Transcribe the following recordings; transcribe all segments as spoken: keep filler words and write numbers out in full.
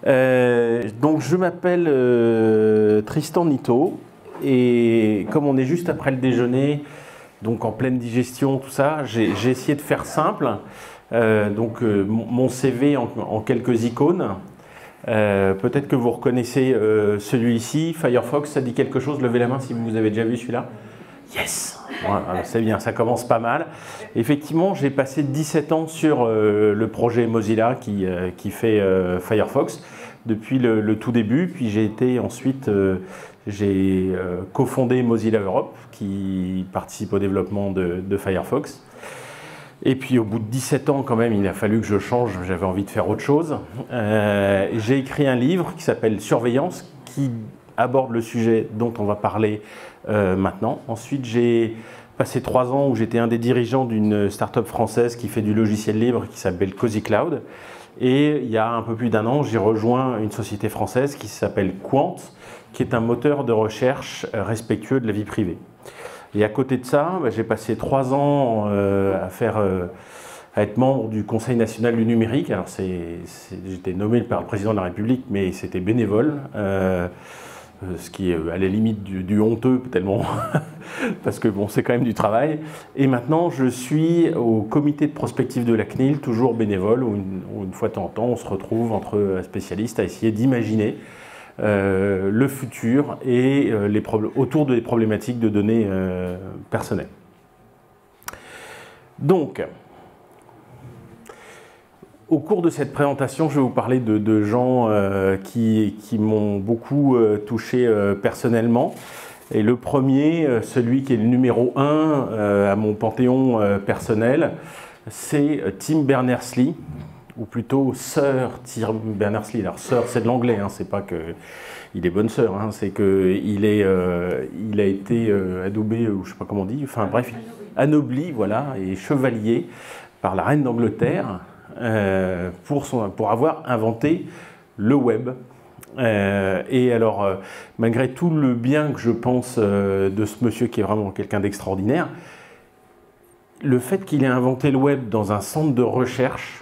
Euh, donc je m'appelle euh, Tristan Nitto et comme on est juste après le déjeuner, donc en pleine digestion, tout ça, j'ai essayé de faire simple. Euh, donc euh, mon C V en, en quelques icônes. Euh, Peut-être que vous reconnaissez euh, celui-ci, Firefox, ça dit quelque chose, levez la main si vous avez déjà vu celui-là. Yes, voilà, c'est bien, ça commence pas mal. Effectivement, j'ai passé dix-sept ans sur euh, le projet Mozilla qui, euh, qui fait euh, Firefox depuis le, le tout début. Puis j'ai été ensuite, euh, j'ai euh, cofondé Mozilla Europe qui participe au développement de, de Firefox. Et puis au bout de dix-sept ans quand même, il a fallu que je change, j'avais envie de faire autre chose. Euh, j'ai écrit un livre qui s'appelle Surveillance, qui aborde le sujet dont on va parler euh, maintenant. Ensuite, j'ai passé trois ans où j'étais un des dirigeants d'une start-up française qui fait du logiciel libre qui s'appelle Cozy Cloud. Et il y a un peu plus d'un an, j'ai rejoint une société française qui s'appelle Qwant, qui est un moteur de recherche respectueux de la vie privée. Et à côté de ça, bah, j'ai passé trois ans euh, à, faire, euh, à être membre du Conseil national du numérique. Alors j'étais nommé par le président de la République, mais c'était bénévole, euh, ce qui est à la limite du, du honteux tellement, parce que bon, c'est quand même du travail. Et maintenant, je suis au comité de prospective de la C N I L, toujours bénévole, où une, où une fois de temps en temps, on se retrouve entre spécialistes à essayer d'imaginer Euh, le futur et euh, les autour des problématiques de données euh, personnelles. Donc, au cours de cette présentation, je vais vous parler de, de gens euh, qui, qui m'ont beaucoup euh, touché euh, personnellement. Et le premier, euh, celui qui est le numéro un euh, à mon panthéon euh, personnel, c'est Tim Berners-Lee, ou plutôt Sir Tim Berners-Lee. Alors Sir, c'est de l'anglais, hein, c'est pas que il est bonne sœur, hein, c'est que il est, euh, il a été euh, adobé, ou je sais pas comment on dit, enfin bref, anobli, voilà, et chevalier par la reine d'Angleterre euh, pour son, pour avoir inventé le web. Euh, et alors, euh, malgré tout le bien que je pense euh, de ce monsieur qui est vraiment quelqu'un d'extraordinaire, le fait qu'il ait inventé le web dans un centre de recherche,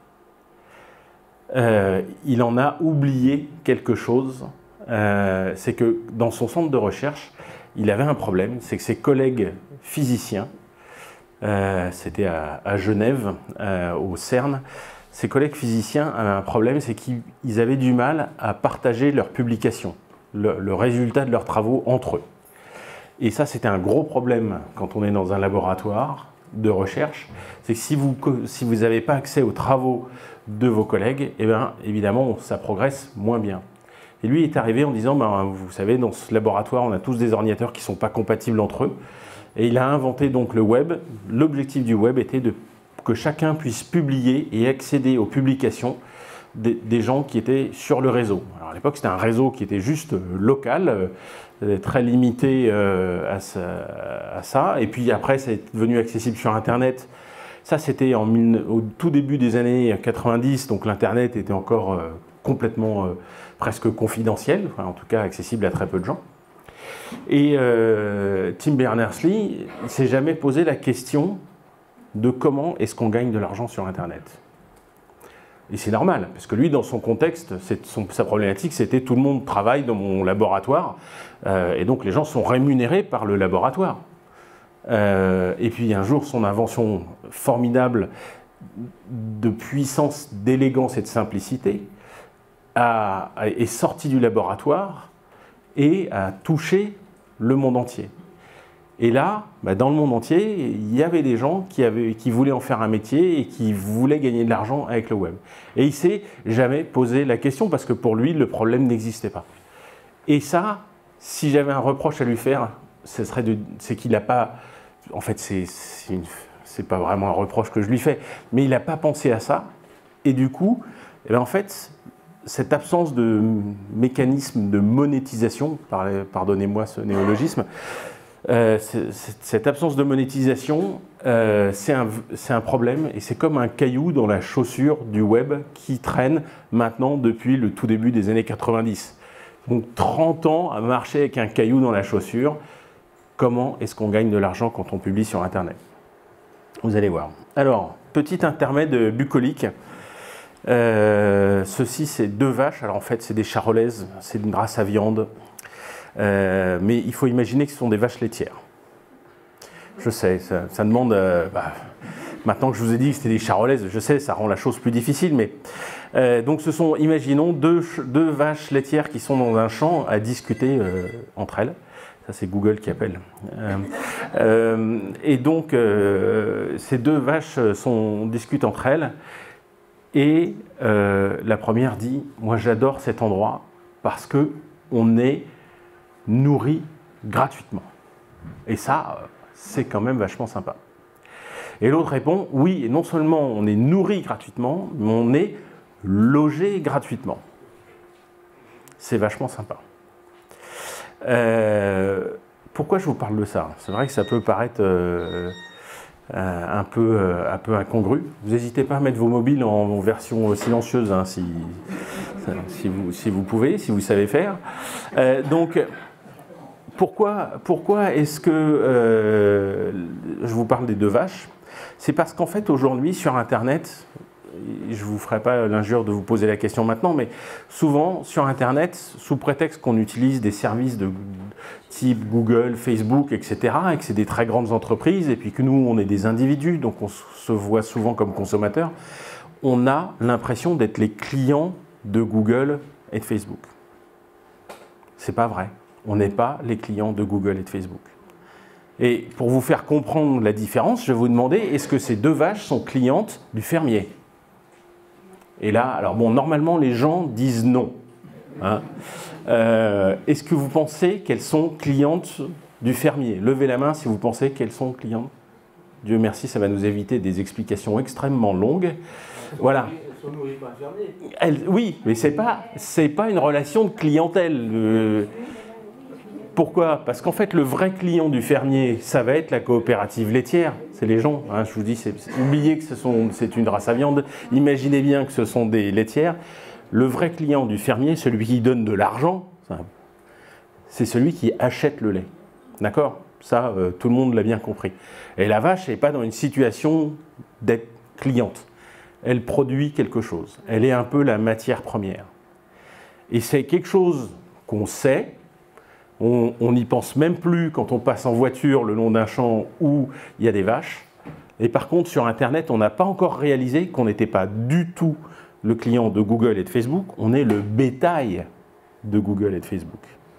Euh, il en a oublié quelque chose, euh, c'est que dans son centre de recherche, il avait un problème, c'est que ses collègues physiciens, euh, c'était à, à Genève, euh, au CERN, ses collègues physiciens avaient un problème, c'est qu'ils avaient du mal à partager leurs publications, le, le résultat de leurs travaux entre eux. Et ça, c'était un gros problème quand on est dans un laboratoire de recherche, c'est que si vous si vous n'avez pas accès aux travaux de vos collègues, eh bien, évidemment, ça progresse moins bien. Et lui est arrivé en disant, ben, vous savez, dans ce laboratoire, on a tous des ordinateurs qui ne sont pas compatibles entre eux. Et il a inventé donc le web. L'objectif du web était de, que chacun puisse publier et accéder aux publications des, des gens qui étaient sur le réseau. Alors, à l'époque, c'était un réseau qui était juste local, euh, très limité euh, à, ça, à ça. Et puis après, c'est devenu accessible sur Internet. Ça, c'était au tout début des années quatre-vingt-dix, donc l'Internet était encore euh, complètement, euh, presque confidentiel, enfin, en tout cas accessible à très peu de gens. Et euh, Tim Berners-Lee ne s'est jamais posé la question de comment est-ce qu'on gagne de l'argent sur Internet. Et c'est normal, parce que lui, dans son contexte, son, sa problématique, c'était tout le monde travaille dans mon laboratoire, euh, et donc les gens sont rémunérés par le laboratoire. Euh, et puis un jour, son invention formidable de puissance, d'élégance et de simplicité a, a, est sortie du laboratoire et a touché le monde entier. Et là, bah dans le monde entier, il y avait des gens qui, avaient, qui voulaient en faire un métier et qui voulaient gagner de l'argent avec le web. Et il ne s'est jamais posé la question parce que pour lui, le problème n'existait pas. Et ça, si j'avais un reproche à lui faire, c'est qu'il n'a pas... En fait, c'est pas vraiment un reproche que je lui fais, mais il n'a pas pensé à ça. Et du coup, eh bien, en fait, cette absence de mécanisme de monétisation, pardonnez-moi ce néologisme, euh, cette absence de monétisation, euh, c'est un, un problème et c'est comme un caillou dans la chaussure du web qui traîne maintenant depuis le tout début des années quatre-vingt-dix. Donc trente ans à marcher avec un caillou dans la chaussure. Comment est-ce qu'on gagne de l'argent quand on publie sur Internet? Vous allez voir. Alors, petit intermède bucolique. Euh, ceci, c'est deux vaches. Alors en fait, c'est des charolaises, c'est une race à viande. Euh, mais il faut imaginer que ce sont des vaches laitières. Je sais, ça, ça demande... Euh, bah, maintenant que je vous ai dit que c'était des charolaises, je sais, ça rend la chose plus difficile. Mais euh, donc ce sont, imaginons, deux, deux vaches laitières qui sont dans un champ à discuter euh, entre elles. Ça, c'est Google qui appelle. Euh, euh, et donc, euh, ces deux vaches sont, discutent entre elles. Et euh, la première dit « Moi, j'adore cet endroit parce qu'on est nourri gratuitement. » Et ça, c'est quand même vachement sympa. Et l'autre répond « Oui, et non seulement on est nourri gratuitement, mais on est logé gratuitement. » C'est vachement sympa. Euh, pourquoi je vous parle de ça? C'est vrai que ça peut paraître euh, un, peu, euh, un peu incongru. Vous n'hésitez pas à mettre vos mobiles en, en version silencieuse hein, si, si, vous, si vous pouvez, si vous savez faire. Euh, donc, pourquoi, pourquoi est-ce que euh, je vous parle des deux vaches? C'est parce qu'en fait, aujourd'hui, sur Internet, je ne vous ferai pas l'injure de vous poser la question maintenant, mais souvent, sur Internet, sous prétexte qu'on utilise des services de type Google, Facebook, et cetera, et que c'est des très grandes entreprises, et puis que nous, on est des individus, donc on se voit souvent comme consommateurs, on a l'impression d'être les clients de Google et de Facebook. C'est pas vrai. On n'est pas les clients de Google et de Facebook. Et pour vous faire comprendre la différence, je vais vous demander, est-ce que ces deux vaches sont clientes du fermier? Et là, alors bon, normalement, les gens disent non. Hein. Euh, est-ce que vous pensez qu'elles sont clientes du fermier? Levez la main si vous pensez qu'elles sont clientes. Dieu merci, ça va nous éviter des explications extrêmement longues. Voilà. Elles sont nourries par le fermier. Elles, oui, mais ce n'est pas, c'est pas une relation de clientèle. Euh, Pourquoi? Parce qu'en fait, le vrai client du fermier, ça va être la coopérative laitière. C'est les gens. Hein, je vous dis, c'est, oubliez que ce sont, c'est une race à viande. Imaginez bien que ce sont des laitières. Le vrai client du fermier, celui qui donne de l'argent, c'est celui qui achète le lait. D'accord? Ça, euh, tout le monde l'a bien compris. Et la vache n'est pas dans une situation d'être cliente. Elle produit quelque chose. Elle est un peu la matière première. Et c'est quelque chose qu'on sait. On n'y pense même plus quand on passe en voiture le long d'un champ où il y a des vaches. Et par contre, sur Internet, on n'a pas encore réalisé qu'on n'était pas du tout le client de Google et de Facebook. On est le bétail de Google et de Facebook.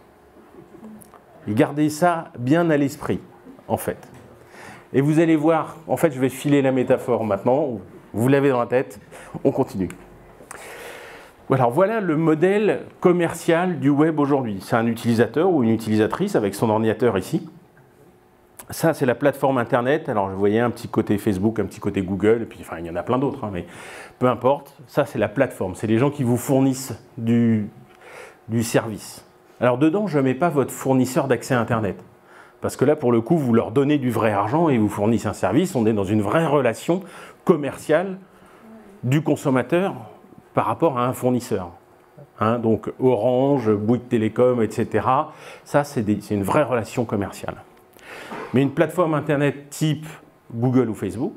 Et gardez ça bien à l'esprit, en fait. Et vous allez voir, en fait, je vais filer la métaphore maintenant. Vous l'avez dans la tête. On continue. Alors voilà le modèle commercial du web aujourd'hui. C'est un utilisateur ou une utilisatrice avec son ordinateur ici. Ça, c'est la plateforme Internet. Alors, vous voyez un petit côté Facebook, un petit côté Google, et puis enfin, il y en a plein d'autres, hein, mais peu importe. Ça, c'est la plateforme. C'est les gens qui vous fournissent du, du service. Alors, dedans, je ne mets pas votre fournisseur d'accès à Internet. Parce que là, pour le coup, vous leur donnez du vrai argent et ils vous fournissent un service. On est dans une vraie relation commerciale du consommateur par rapport à un fournisseur. Hein, donc Orange, Bouygues Télécom, et cetera. Ça, c'est une vraie relation commerciale. Mais une plateforme Internet type Google ou Facebook,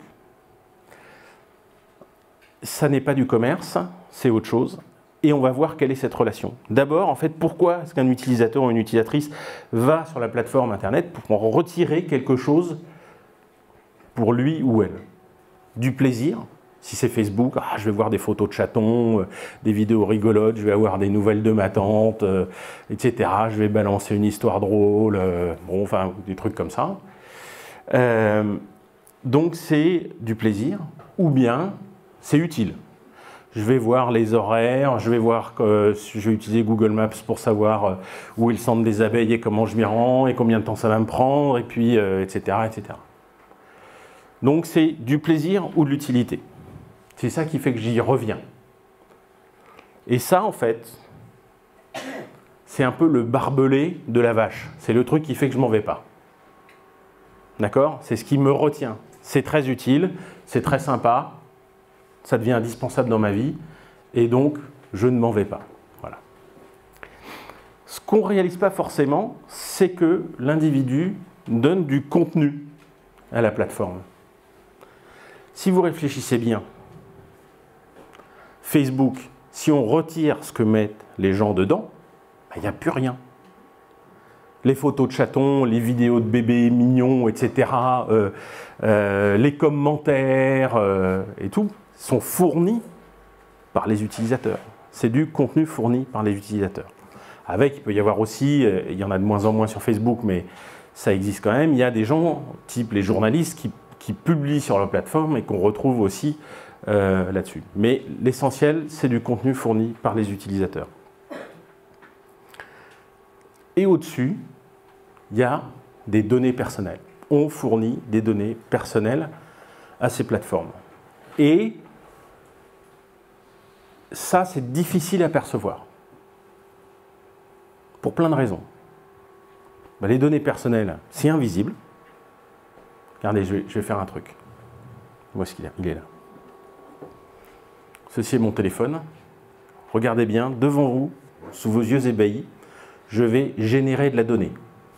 ça n'est pas du commerce, c'est autre chose. Et on va voir quelle est cette relation. D'abord, en fait, pourquoi est-ce qu'un utilisateur ou une utilisatrice va sur la plateforme Internet pour en retirer quelque chose pour lui ou elle? Du plaisir. Si c'est Facebook, ah, je vais voir des photos de chatons, euh, des vidéos rigolotes, je vais avoir des nouvelles de ma tante, euh, et cetera. Je vais balancer une histoire drôle, euh, bon, enfin, des trucs comme ça. Euh, donc, c'est du plaisir, ou bien c'est utile. Je vais voir les horaires, je vais voir que je vais utiliser Google Maps pour savoir où est le centre des abeilles et comment je m'y rends, et combien de temps ça va me prendre, et puis, euh, et cetera, et cetera. Donc, c'est du plaisir ou de l'utilité. C'est ça qui fait que j'y reviens. Et ça, en fait, c'est un peu le barbelé de la vache. C'est le truc qui fait que je ne m'en vais pas. D'accord? C'est ce qui me retient. C'est très utile, c'est très sympa, ça devient indispensable dans ma vie, et donc, je ne m'en vais pas. Voilà. Ce qu'on ne réalise pas forcément, c'est que l'individu donne du contenu à la plateforme. Si vous réfléchissez bien, Facebook, si on retire ce que mettent les gens dedans, il n'y a plus rien. Les photos de chatons, les vidéos de bébés mignons, et cetera, euh, euh, les commentaires euh, et tout, sont fournis par les utilisateurs. C'est du contenu fourni par les utilisateurs. Avec, il peut y avoir aussi, euh, il y en a de moins en moins sur Facebook, mais ça existe quand même, il y a des gens, type les journalistes, qui, qui publient sur leur plateforme et qu'on retrouve aussi euh, là-dessus. Mais l'essentiel, c'est du contenu fourni par les utilisateurs. Et au-dessus, il y a des données personnelles. On fournit des données personnelles à ces plateformes. Et ça, c'est difficile à percevoir. Pour plein de raisons. Ben, les données personnelles, c'est invisible. Regardez, je vais, je vais faire un truc. Où est-ce qu'il est ? Il est là. Ceci est mon téléphone. Regardez bien, devant vous, sous vos yeux ébahis, je vais générer de la donnée.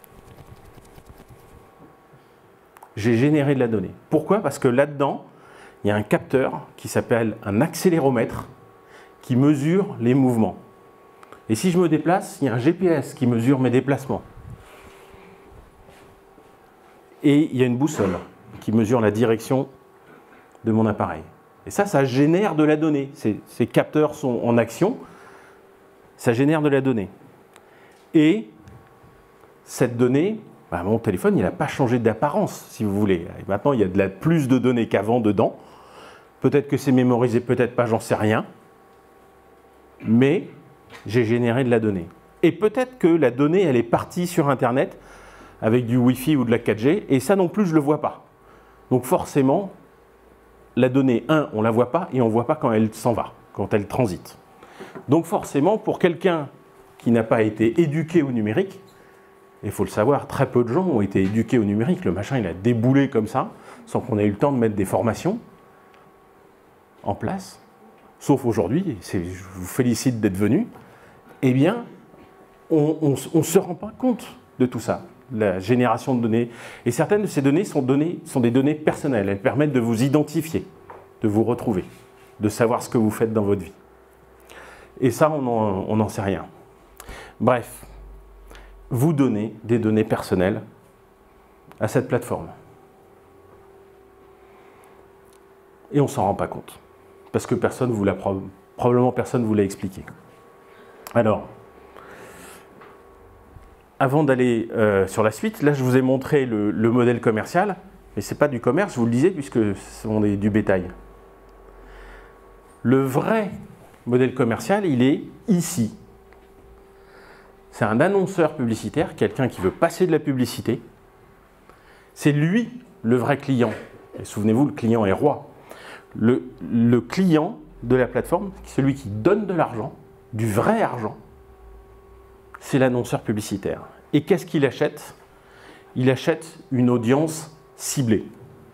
J'ai généré de la donnée. Pourquoi ? Parce que là-dedans, il y a un capteur qui s'appelle un accéléromètre qui mesure les mouvements. Et si je me déplace, il y a un G P S qui mesure mes déplacements. Et il y a une boussole qui mesure la direction de mon appareil. Et ça, ça génère de la donnée. Ces, ces capteurs sont en action, ça génère de la donnée. Et cette donnée, bah, mon téléphone, il n'a pas changé d'apparence, si vous voulez. Et maintenant, il y a de la, plus de données qu'avant dedans. Peut-être que c'est mémorisé, peut-être pas, j'en sais rien. Mais j'ai généré de la donnée. Et peut-être que la donnée, elle est partie sur Internet avec du Wi-Fi ou de la quatre G, et ça non plus, je ne le vois pas. Donc forcément, la donnée, un, on ne la voit pas, et on ne voit pas quand elle s'en va, quand elle transite. Donc forcément, pour quelqu'un qui n'a pas été éduqué au numérique, et il faut le savoir, très peu de gens ont été éduqués au numérique, le machin il a déboulé comme ça, sans qu'on ait eu le temps de mettre des formations en place, sauf aujourd'hui, je vous félicite d'être venus, eh bien, on ne se rend pas compte de tout ça, la génération de données. Et certaines de ces données sont, données sont des données personnelles, elles permettent de vous identifier, de vous retrouver, de savoir ce que vous faites dans votre vie. Et ça, on n'en sait rien. Bref, vous donnez des données personnelles à cette plateforme. Et on ne s'en rend pas compte. Parce que personne vous l'a, probablement personne ne vous l'a expliqué. Alors, avant d'aller euh, sur la suite, là je vous ai montré le, le modèle commercial, mais ce n'est pas du commerce, je vous le disais, puisque on est du bétail. Le vrai modèle commercial, il est ici. C'est un annonceur publicitaire, quelqu'un qui veut passer de la publicité. C'est lui le vrai client. Et souvenez-vous, le client est roi. Le, le client de la plateforme, celui qui donne de l'argent, du vrai argent, c'est l'annonceur publicitaire. Et qu'est-ce qu'il achète? Il achète une audience ciblée.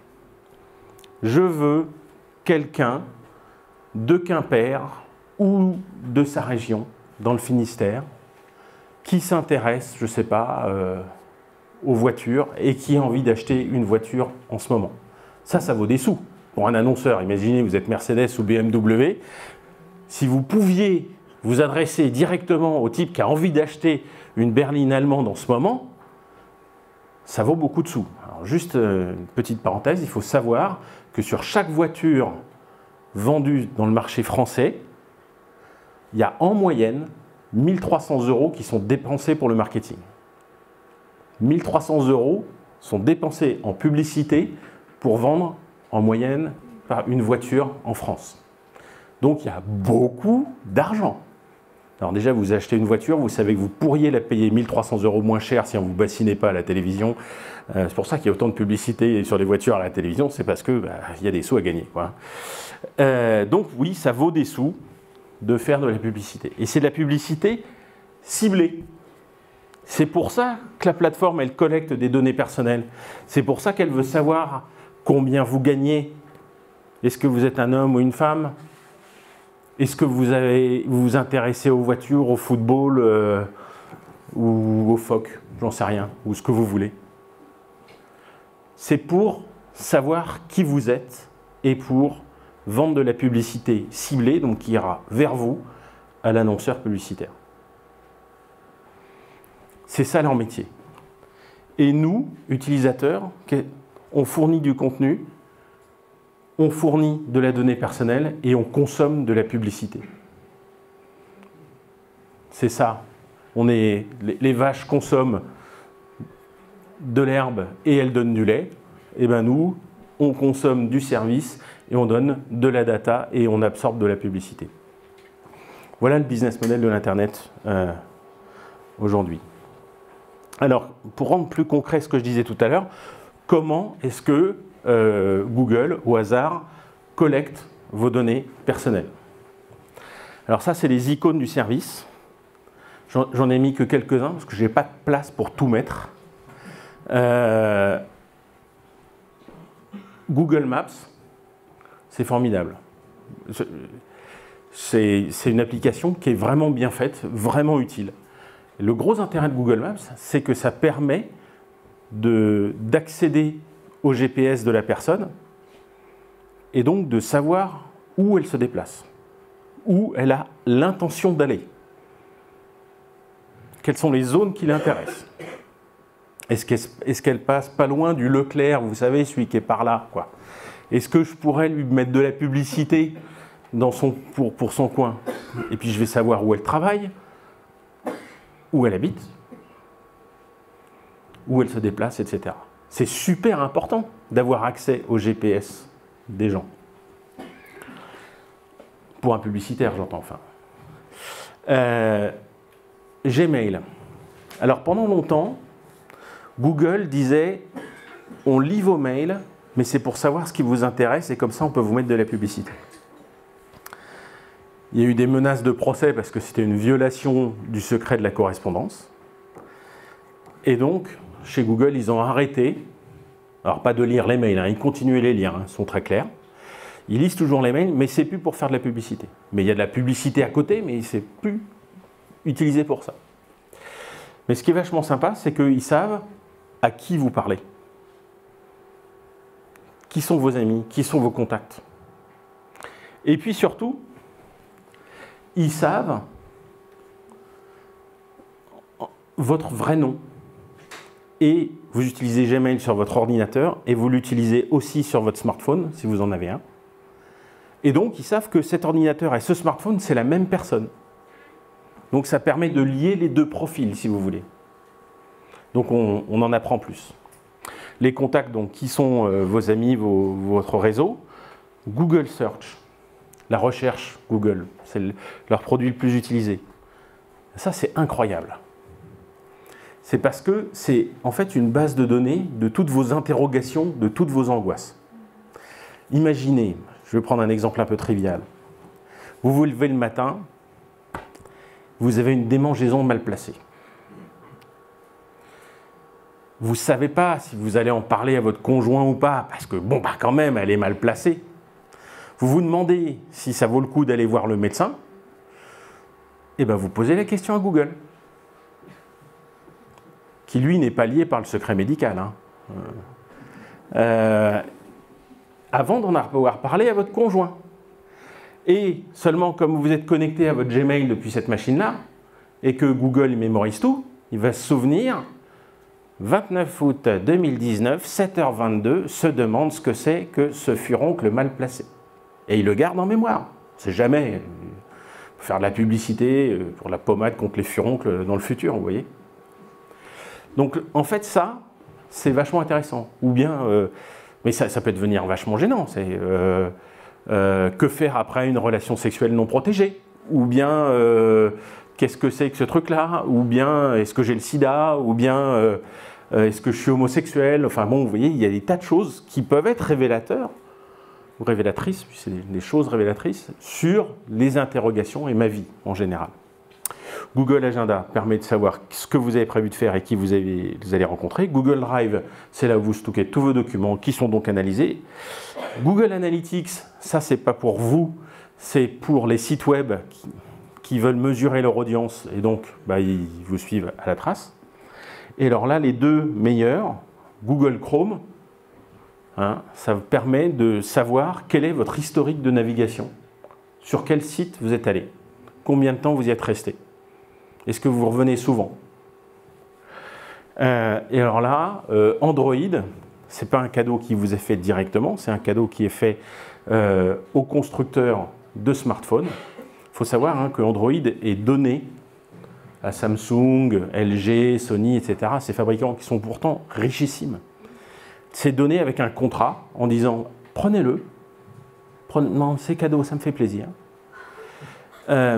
Je veux quelqu'un de Quimper ou de sa région, dans le Finistère, qui s'intéresse, je ne sais pas, euh, aux voitures et qui a envie d'acheter une voiture en ce moment. Ça, ça vaut des sous. Pour un annonceur, imaginez, vous êtes Mercedes ou B M W, si vous pouviez vous adresser directement au type qui a envie d'acheter une berline allemande en ce moment, ça vaut beaucoup de sous. Alors juste euh, une petite parenthèse, il faut savoir que sur chaque voiture vendue dans le marché français, il y a en moyenne mille trois cents euros qui sont dépensés pour le marketing. mille trois cents euros sont dépensés en publicité pour vendre en moyenne une voiture en France. Donc il y a beaucoup d'argent. Alors déjà, vous achetez une voiture, vous savez que vous pourriez la payer mille trois cents euros moins cher si on ne vous bassinait pas à la télévision. Euh, c'est pour ça qu'il y a autant de publicité sur les voitures à la télévision, c'est parce qu'il bah, y a des sous à gagner, quoi. Euh, donc oui, ça vaut des sous de faire de la publicité. Et c'est de la publicité ciblée. C'est pour ça que la plateforme, elle collecte des données personnelles. C'est pour ça qu'elle veut savoir combien vous gagnez. Est-ce que vous êtes un homme ou une femme? Est-ce que vous, avez, vous vous intéressez aux voitures, au football euh, ou aux phoques? J'en sais rien, ou ce que vous voulez. C'est pour savoir qui vous êtes et pour vendre de la publicité ciblée, donc qui ira vers vous, à l'annonceur publicitaire. C'est ça leur métier. Et nous, utilisateurs, on fournit du contenu, on fournit de la donnée personnelle et on consomme de la publicité. C'est ça. On est, les, les vaches consomment de l'herbe et elles donnent du lait. Et bien nous, on consomme du service et on donne de la data et on absorbe de la publicité. Voilà le business model de l'Internet euh, aujourd'hui. Alors, pour rendre plus concret ce que je disais tout à l'heure, comment est-ce que euh, Google, au hasard, collecte vos données personnelles? Alors ça, c'est les icônes du service. J'en ai mis que quelques-uns parce que je n'ai pas de place pour tout mettre. Euh, Google Maps, c'est formidable. C'est une application qui est vraiment bien faite, vraiment utile. Le gros intérêt de Google Maps, c'est que ça permet d'accéder au G P S de la personne et donc de savoir où elle se déplace, où elle a l'intention d'aller. Quelles sont les zones qui l'intéressent? Est-ce qu'elle est-ce qu'elle passe pas loin du Leclerc, vous savez, celui qui est par là, quoi? Est-ce que je pourrais lui mettre de la publicité dans son, pour, pour son coin? Et puis je vais savoir où elle travaille, où elle habite, où elle se déplace, et cetera. C'est super important d'avoir accès au G P S des gens. Pour un publicitaire, j'entends enfin. Euh, Gmail. Alors pendant longtemps, Google disait on lit vos mails, mais c'est pour savoir ce qui vous intéresse et comme ça on peut vous mettre de la publicité. Il y a eu des menaces de procès parce que c'était une violation du secret de la correspondance. Et donc, chez Google, ils ont arrêté, alors pas de lire les mails, hein, ils continuent à les lire, hein, ils sont très clairs. Ils lisent toujours les mails, mais c'est plus pour faire de la publicité. Mais il y a de la publicité à côté, mais c'est plus utilisé pour ça. Mais ce qui est vachement sympa, c'est qu'ils savent à qui vous parlez. Qui sont vos amis, qui sont vos contacts. Et puis surtout, ils savent votre vrai nom. Et vous utilisez Gmail sur votre ordinateur et vous l'utilisez aussi sur votre smartphone, si vous en avez un. Et donc, ils savent que cet ordinateur et ce smartphone, c'est la même personne. Donc, ça permet de lier les deux profils, si vous voulez. Donc, on, on en apprend plus. Les contacts, donc, qui sont euh, vos amis, vos, votre réseau. Google Search, la recherche Google, c'est le, leur produit le plus utilisé. Ça, c'est incroyable. C'est parce que c'est en fait une base de données de toutes vos interrogations, de toutes vos angoisses. Imaginez, je vais prendre un exemple un peu trivial. Vous vous levez le matin, vous avez une démangeaison mal placée. Vous ne savez pas si vous allez en parler à votre conjoint ou pas, parce que bon, bah quand même, elle est mal placée. Vous vous demandez si ça vaut le coup d'aller voir le médecin, et bien vous posez la question à Google, qui lui n'est pas lié par le secret médical. Hein. Euh, avant d'en pouvoir parler à votre conjoint. Et seulement comme vous êtes connecté à votre Gmail depuis cette machine-là, et que Google il mémorise tout, il va se souvenir, vingt-neuf août deux mille dix-neuf, sept heures vingt-deux, se demande ce que c'est que ce furoncle mal placé. Et il le garde en mémoire. C'est jamais faire de la publicité pour la pommade contre les furoncles dans le futur, vous voyez. Donc, en fait, ça, c'est vachement intéressant. Ou bien, euh, mais ça, ça peut devenir vachement gênant. C'est euh, euh, que faire après une relation sexuelle non protégée? Ou bien, euh, qu'est-ce que c'est que ce truc-là? Ou bien, est-ce que j'ai le sida? Ou bien, euh, est-ce que je suis homosexuel? Enfin bon, vous voyez, il y a des tas de choses qui peuvent être révélateurs, ou révélatrices, puis c'est des choses révélatrices, sur les interrogations et ma vie en général. Google Agenda permet de savoir ce que vous avez prévu de faire et qui vous, avez, vous allez rencontrer. Google Drive, c'est là où vous stockez tous vos documents qui sont donc analysés. Google Analytics, ça c'est pas pour vous, c'est pour les sites web qui, qui veulent mesurer leur audience et donc bah, ils vous suivent à la trace. Et alors là, les deux meilleurs, Google Chrome, Hein, ça vous permet de savoir quel est votre historique de navigation, sur quel site vous êtes allé, combien de temps vous y êtes resté, est-ce que vous revenez souvent. Euh, et alors là, euh, Android, ce n'est pas un cadeau qui vous est fait directement, c'est un cadeau qui est fait euh, aux constructeurs de smartphones. Il faut savoir hein, que Android est donné à Samsung, L G, Sony, et cetera, ces fabricants qui sont pourtant richissimes. C'est donné avec un contrat en disant « prenez-le, prenez, non, c'est cadeau, ça me fait plaisir euh, ».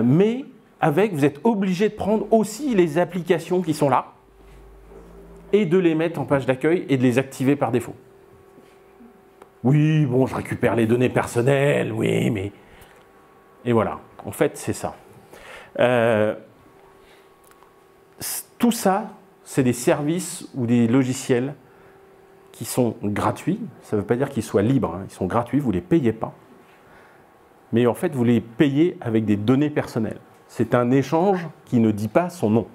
Mais avec, vous êtes obligé de prendre aussi les applications qui sont là et de les mettre en page d'accueil et de les activer par défaut. Oui, bon, je récupère les données personnelles, oui, mais... Et voilà, en fait, c'est ça. Euh, tout ça, c'est des services ou des logiciels qui sont gratuits. Ça ne veut pas dire qu'ils soient libres, hein. Ils sont gratuits, vous ne les payez pas. Mais en fait, vous les payez avec des données personnelles. C'est un échange qui ne dit pas son nom.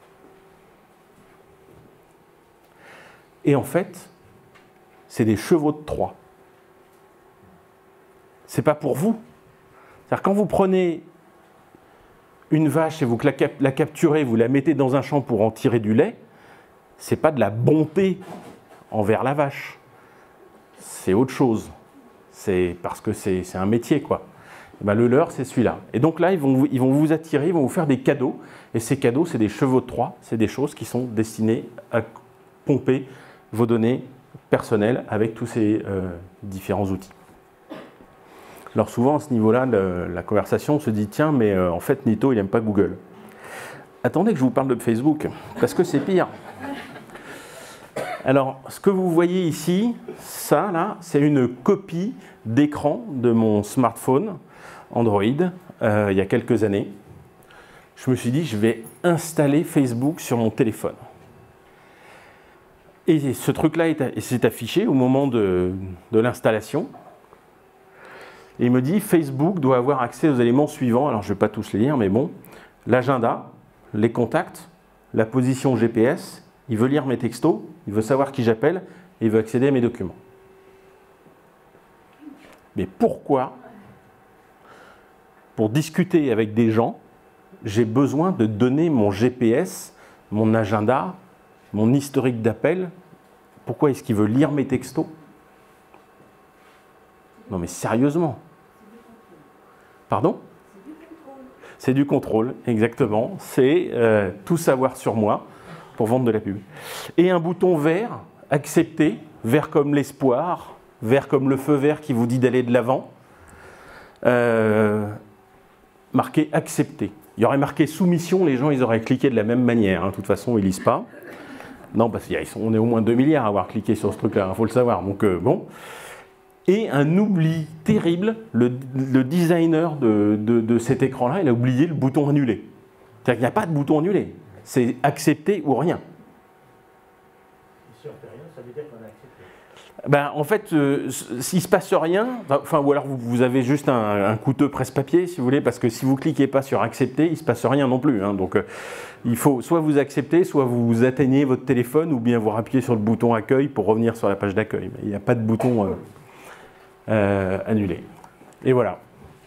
Et en fait, c'est des chevaux de Troie. Ce n'est pas pour vous. C'est-à-dire quand vous prenez une vache et vous la, cap la capturez, vous la mettez dans un champ pour en tirer du lait, ce n'est pas de la bonté envers la vache. C'est autre chose. C'est parce que c'est un métier, quoi. Et ben, le leur, c'est celui-là. Et donc là, ils vont, vous, ils vont vous attirer, ils vont vous faire des cadeaux. Et ces cadeaux, c'est des chevaux de Troie. C'est des choses qui sont destinées à pomper vos données personnelles avec tous ces euh, différents outils. Alors souvent, à ce niveau-là, la conversation se dit « Tiens, mais euh, en fait, Nito, il n'aime pas Google. » Attendez que je vous parle de Facebook, parce que c'est pire. Alors, ce que vous voyez ici, ça, là, c'est une copie d'écran de mon smartphone Android, euh, il y a quelques années. Je me suis dit, je vais installer Facebook sur mon téléphone. Et ce truc-là s'est affiché au moment de, de l'installation. Et il me dit, Facebook doit avoir accès aux éléments suivants. Alors, je ne vais pas tous les lire, mais bon. L'agenda, les contacts, la position G P S. Il veut lire mes textos, il veut savoir qui j'appelle, et il veut accéder à mes documents. Mais pourquoi, pour discuter avec des gens, j'ai besoin de donner mon G P S, mon agenda, mon historique d'appel? Pourquoi est-ce qu'il veut lire mes textos? Non mais sérieusement. Pardon? C'est du contrôle, exactement. C'est euh, tout savoir sur moi pour vendre de la pub. Et un bouton vert, accepter, vert comme l'espoir, vert comme le feu vert qui vous dit d'aller de l'avant, euh, marqué accepter. Il y aurait marqué soumission, les gens ils auraient cliqué de la même manière. Hein. De toute façon, ils ne lisent pas. Non, parce qu'on est au moins deux milliards à avoir cliqué sur ce truc-là, il faut le savoir. Donc, euh, bon. Et un oubli terrible, le, le designer de, de, de cet écran-là, il a oublié le bouton annuler. C'est-à-dire qu'il n'y a pas de bouton annulé. C'est accepter ou rien. Si on fait rien, ça veut dire qu'on a accepté. Ben, en fait, euh, s'il ne se passe rien, enfin, ou alors vous, vous avez juste un, un couteau presse-papier, si vous voulez, parce que si vous ne cliquez pas sur accepter, il ne se passe rien non plus. Hein. Donc, euh, il faut soit vous accepter, soit vous atteignez votre téléphone, ou bien vous appuyez sur le bouton accueil pour revenir sur la page d'accueil. Mais il n'y a pas de bouton euh, euh, annulé. Et voilà.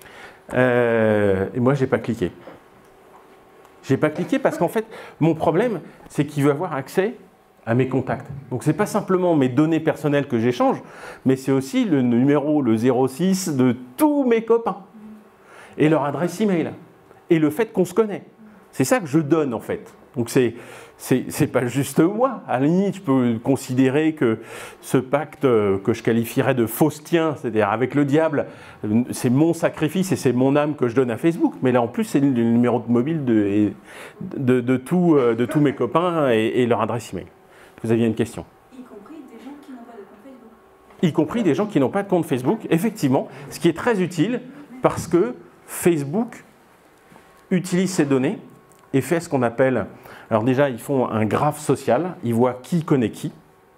Euh, et moi, je n'ai pas cliqué. Je n'ai pas cliqué parce qu'en fait, mon problème, c'est qu'il veut avoir accès à mes contacts. Donc, ce n'est pas simplement mes données personnelles que j'échange, mais c'est aussi le numéro, le zéro six de tous mes copains. Et leur adresse email. Et le fait qu'on se connaît. C'est ça que je donne, en fait. Donc, c'est c'est pas juste moi. À la limite, je peux considérer que ce pacte que je qualifierais de faustien, c'est-à-dire avec le diable, c'est mon sacrifice et c'est mon âme que je donne à Facebook. Mais là, en plus, c'est le numéro de mobile de, de, de, tout, de tous mes copains et, et leur adresse email. Vous aviez une question? Y compris des gens qui n'ont pas de compte Facebook. Y compris des gens qui n'ont pas de compte Facebook, effectivement. Ce qui est très utile parce que Facebook utilise ces données et fait ce qu'on appelle... Alors déjà, ils font un graphe social, ils voient qui connaît qui,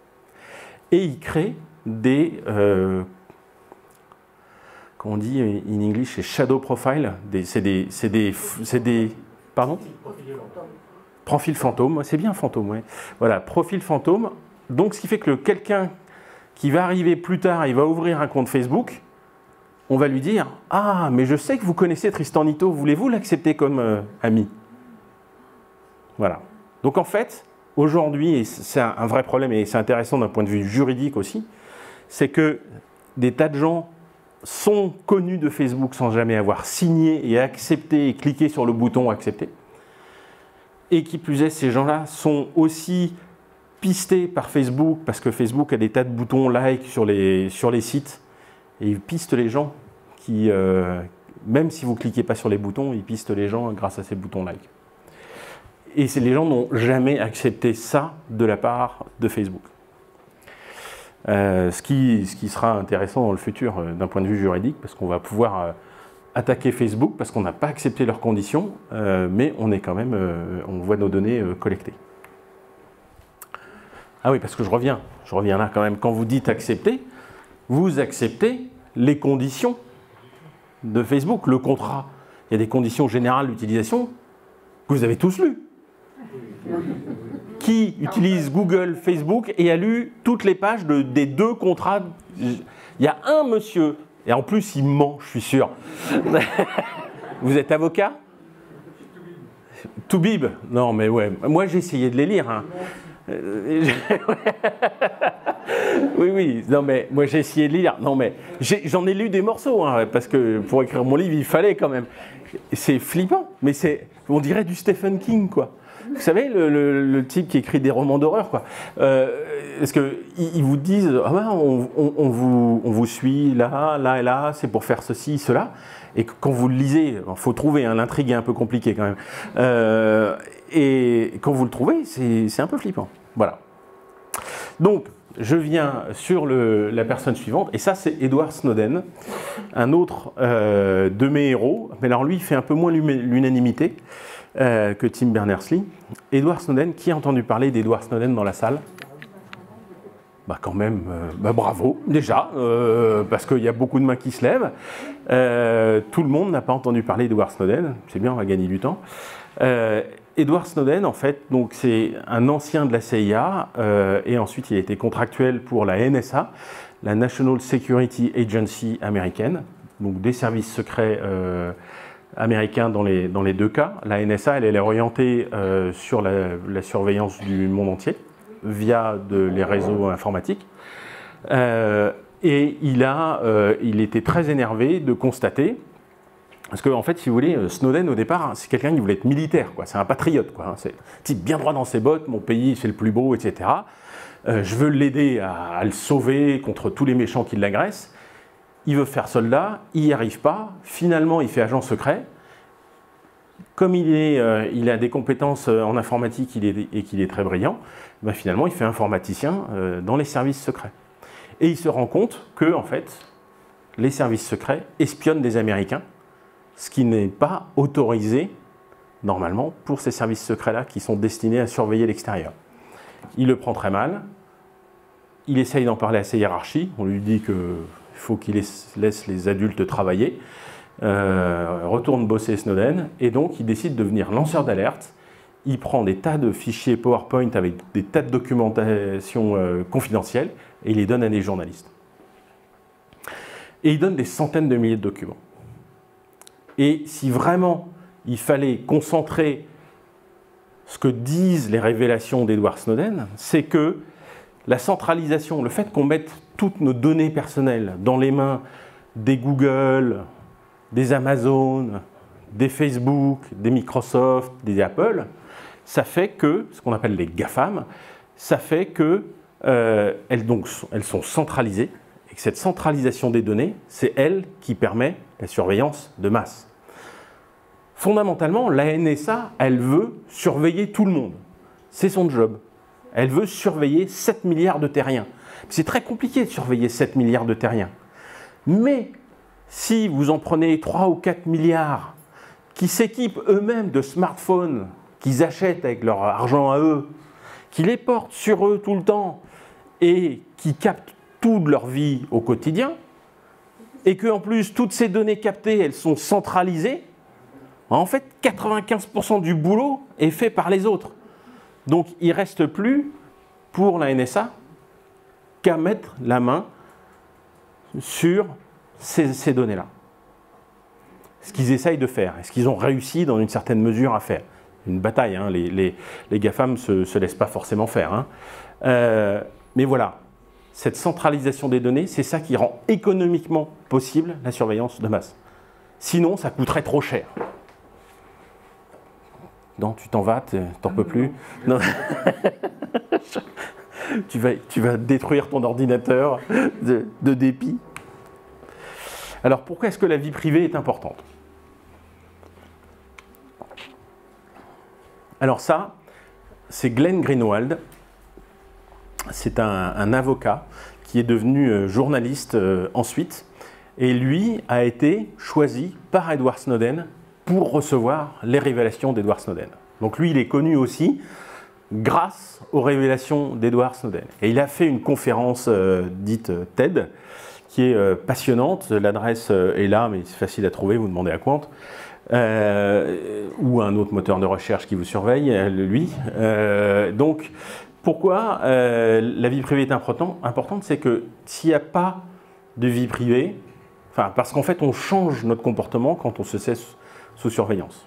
et ils créent des, euh, comment on dit in English, c'est shadow profile, c'est des, c'est des, c'est des, pardon? Profil fantôme, c'est bien fantôme, oui. Voilà, profil fantôme. Donc, ce qui fait que quelqu'un qui va arriver plus tard, il va ouvrir un compte Facebook, on va lui dire « Ah, mais je sais que vous connaissez Tristan Nitto, voulez-vous l'accepter comme euh, ami ?» Voilà. Donc en fait, aujourd'hui, et c'est un, un vrai problème, et c'est intéressant d'un point de vue juridique aussi, c'est que des tas de gens sont connus de Facebook sans jamais avoir signé et accepté et cliqué sur le bouton « Accepter ». Et qui plus est, ces gens-là sont aussi pistés par Facebook, parce que Facebook a des tas de boutons like sur les, sur les sites, et ils pistent les gens, qui, euh, même si vous ne cliquez pas sur les boutons, ils pistent les gens grâce à ces boutons like. Et les gens n'ont jamais accepté ça de la part de Facebook. Euh, ce, qui, ce qui sera intéressant dans le futur euh, d'un point de vue juridique, parce qu'on va pouvoir euh, attaquer Facebook parce qu'on n'a pas accepté leurs conditions, euh, mais on est quand même, euh, on voit nos données euh, collectées. Ah oui, parce que je reviens, je reviens là quand même. Quand vous dites accepter, vous acceptez les conditions de Facebook, le contrat. Il y a des conditions générales d'utilisation que vous avez tous lues. Qui utilise Google, Facebook et a lu toutes les pages de, des deux contrats? Il y a un monsieur, et en plus il ment, je suis sûr. Vous êtes avocat? Toubib? Non mais ouais, moi j'ai essayé de les lire. Hein. Oui, oui, non mais moi j'ai essayé de lire. Non mais j'en ai, ai lu des morceaux, hein, parce que pour écrire mon livre il fallait quand même. C'est flippant, mais c'est, on dirait du Stephen King quoi. Vous savez, le, le, le type qui écrit des romans d'horreur, quoi. Euh, parce qu'ils ils vous disent, ah ben, on, on, on, vous, on vous suit là, là et là, c'est pour faire ceci, cela. Et quand vous le lisez, il faut trouver, hein, l'intrigue est un peu compliquée quand même. Euh, et quand vous le trouvez, c'est un peu flippant. Voilà. Donc, je viens sur le, la personne suivante, et ça c'est Edward Snowden, un autre euh, de mes héros, mais alors lui il fait un peu moins l'unanimité euh, que Tim Berners-Lee. Edward Snowden, qui a entendu parler d'Edward Snowden dans la salle? Bah quand même, euh, bah bravo déjà, euh, parce qu'il y a beaucoup de mains qui se lèvent. Euh, tout le monde n'a pas entendu parler d'Edward Snowden, c'est bien, on va gagner du temps. Euh, Edward Snowden, en fait, donc c'est un ancien de la C I A euh, et ensuite il a été contractuel pour la N S A, la National Security Agency américaine, donc des services secrets euh, américains dans les, dans les deux cas. La N S A, elle, elle est orientée euh, sur la, la surveillance du monde entier via de, les réseaux informatiques. Euh, et il, a, euh, il était très énervé de constater. Parce qu'en en fait, si vous voulez, Snowden, au départ, c'est quelqu'un qui voulait être militaire, c'est un patriote, quoi. C'est un type bien droit dans ses bottes, mon pays, c'est le plus beau, et cetera. Euh, je veux l'aider à, à le sauver contre tous les méchants qui l'agressent. Il veut faire soldat, il n'y arrive pas. Finalement, il fait agent secret. Comme il, est, euh, il a des compétences en informatique il est, et qu'il est très brillant, ben finalement, il fait informaticien euh, dans les services secrets. Et il se rend compte que, en fait, les services secrets espionnent des Américains, ce qui n'est pas autorisé, normalement, pour ces services secrets-là qui sont destinés à surveiller l'extérieur. Il le prend très mal, il essaye d'en parler à sa hiérarchie, on lui dit qu'il faut qu'il laisse, laisse les adultes travailler, euh, retourne bosser Snowden, et donc il décide de devenir lanceur d'alerte. Il prend des tas de fichiers PowerPoint avec des tas de documentation euh, confidentielle, et il les donne à des journalistes. Et il donne des centaines de milliers de documents. Et si vraiment il fallait concentrer ce que disent les révélations d'Edward Snowden, c'est que la centralisation, le fait qu'on mette toutes nos données personnelles dans les mains des Google, des Amazon, des Facebook, des Microsoft, des Apple, ça fait que, ce qu'on appelle les GAFAM, ça fait que euh, elles, donc, elles sont centralisées, et que cette centralisation des données, c'est elle qui permet la surveillance de masse. Fondamentalement, la N S A, elle veut surveiller tout le monde. C'est son job. Elle veut surveiller sept milliards de terriens. C'est très compliqué de surveiller sept milliards de terriens. Mais si vous en prenez trois ou quatre milliards qui s'équipent eux-mêmes de smartphones qu'ils achètent avec leur argent à eux, qui les portent sur eux tout le temps et qui captent toute leur vie au quotidien, et qu'en plus, toutes ces données captées, elles sont centralisées, en fait, quatre-vingt-quinze pour cent du boulot est fait par les autres. Donc, il ne reste plus, pour la N S A, qu'à mettre la main sur ces, ces données-là. Ce qu'ils essayent de faire, et ce qu'ils ont réussi dans une certaine mesure à faire. Une bataille, hein, les, les, les GAFAM ne se, se laissent pas forcément faire. Hein. Euh, mais voilà, cette centralisation des données, c'est ça qui rend économiquement possible la surveillance de masse. Sinon, ça coûterait trop cher. Non, tu t'en vas, t'en peux plus. Non. tu, vas, tu vas détruire ton ordinateur de, de dépit. Alors, pourquoi est-ce que la vie privée est importante? Alors ça, c'est Glenn Greenwald. C'est un, un avocat qui est devenu journaliste euh, ensuite. Et lui a été choisi par Edward Snowden pour recevoir les révélations d'Edward Snowden. Donc lui, il est connu aussi grâce aux révélations d'Edward Snowden. Et il a fait une conférence euh, dite TED, qui est euh, passionnante. L'adresse euh, est là, mais c'est facile à trouver, vous demandez à Quant. Euh, ou un autre moteur de recherche qui vous surveille, lui. Euh, donc, pourquoi euh, la vie privée est important, importante? C'est que s'il n'y a pas de vie privée, enfin, parce qu'en fait, on change notre comportement quand on se sait sous, sous surveillance.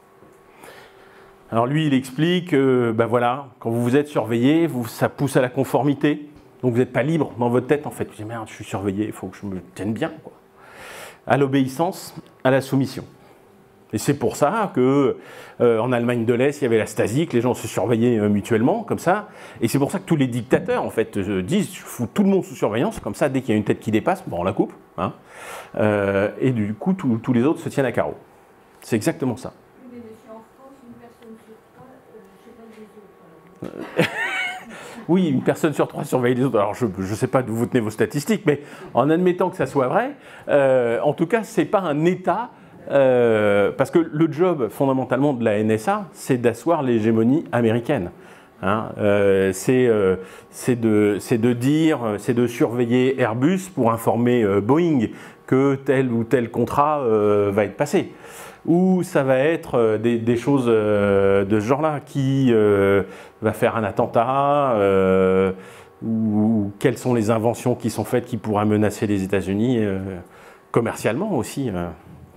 Alors lui, il explique que, ben voilà, quand vous vous êtes surveillé, vous, ça pousse à la conformité. Donc vous n'êtes pas libre dans votre tête, en fait. Vous dites, merde, je suis surveillé, il faut que je me tienne bien, quoi. À l'obéissance, à la soumission. Et c'est pour ça que euh, en Allemagne de l'Est, il y avait la Stasi, que les gens se surveillaient euh, mutuellement, comme ça. Et c'est pour ça que tous les dictateurs, en fait, euh, disent, je fous tout le monde sous surveillance, comme ça, dès qu'il y a une tête qui dépasse, bon, on la coupe. Hein. Euh, et du coup, tous les autres se tiennent à carreau. C'est exactement ça. Mais monsieur, en France, une personne sur trois euh, surveille les autres. Oui, une personne sur trois surveille les autres. Alors, je ne sais pas d'où vous tenez vos statistiques, mais en admettant que ça soit vrai, euh, en tout cas, ce n'est pas un État. Euh, parce que le job fondamentalement de la N S A, c'est d'asseoir l'hégémonie américaine. Hein, euh, c'est euh, de, de dire, c'est de surveiller Airbus pour informer euh, Boeing que tel ou tel contrat euh, va être passé. Ou ça va être euh, des, des choses euh, de ce genre-là, qui euh, va faire un attentat, euh, ou, ou quelles sont les inventions qui sont faites qui pourraient menacer les États-Unis euh, commercialement aussi. Euh.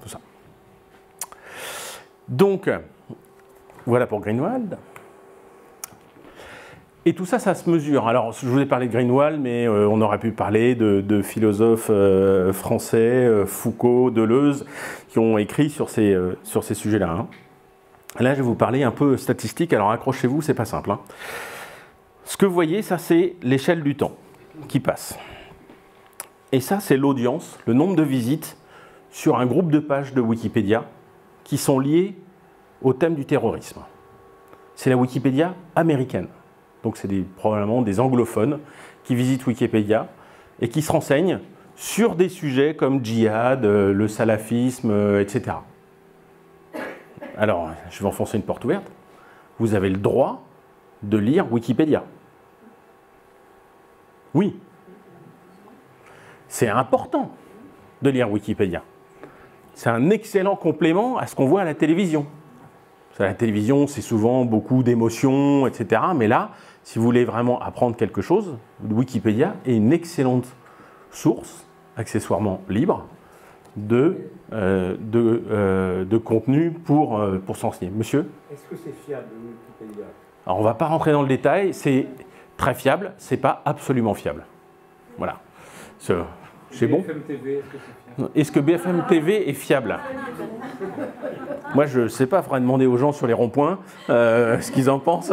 Donc, voilà pour Greenwald. Et tout ça, ça se mesure. Alors, je vous ai parlé de Greenwald, mais euh, on aurait pu parler de, de philosophes euh, français, euh, Foucault, Deleuze, qui ont écrit sur ces, euh, sur ces sujets-là. Hein. Là, je vais vous parler un peu statistique. Alors, accrochez-vous, c'est pas simple. Hein. Ce que vous voyez, ça, c'est l'échelle du temps qui passe. Et ça, c'est l'audience, le nombre de visites sur un groupe de pages de Wikipédia qui sont liés au thème du terrorisme. C'est la Wikipédia américaine. Donc c'est des, probablement des anglophones qui visitent Wikipédia et qui se renseignent sur des sujets comme djihad, euh, le salafisme, euh, et cetera. Alors, je vais enfoncer une porte ouverte. Vous avez le droit de lire Wikipédia. Oui. C'est important de lire Wikipédia. C'est un excellent complément à ce qu'on voit à la télévision. À la télévision, c'est souvent beaucoup d'émotions, et cetera. Mais là, si vous voulez vraiment apprendre quelque chose, Wikipédia est une excellente source, accessoirement libre, de, euh, de, euh, de contenu pour, euh, pour s'enseigner. Monsieur ? Est-ce que c'est fiable, Wikipédia ? Alors, on ne va pas rentrer dans le détail. C'est très fiable, ce n'est pas absolument fiable. Voilà. C'est bon ? B F M T V, est-ce que c'est fiable ? Est-ce que B F M T V est fiable? Moi, je ne sais pas, il faudrait demander aux gens sur les ronds-points euh, ce qu'ils en pensent.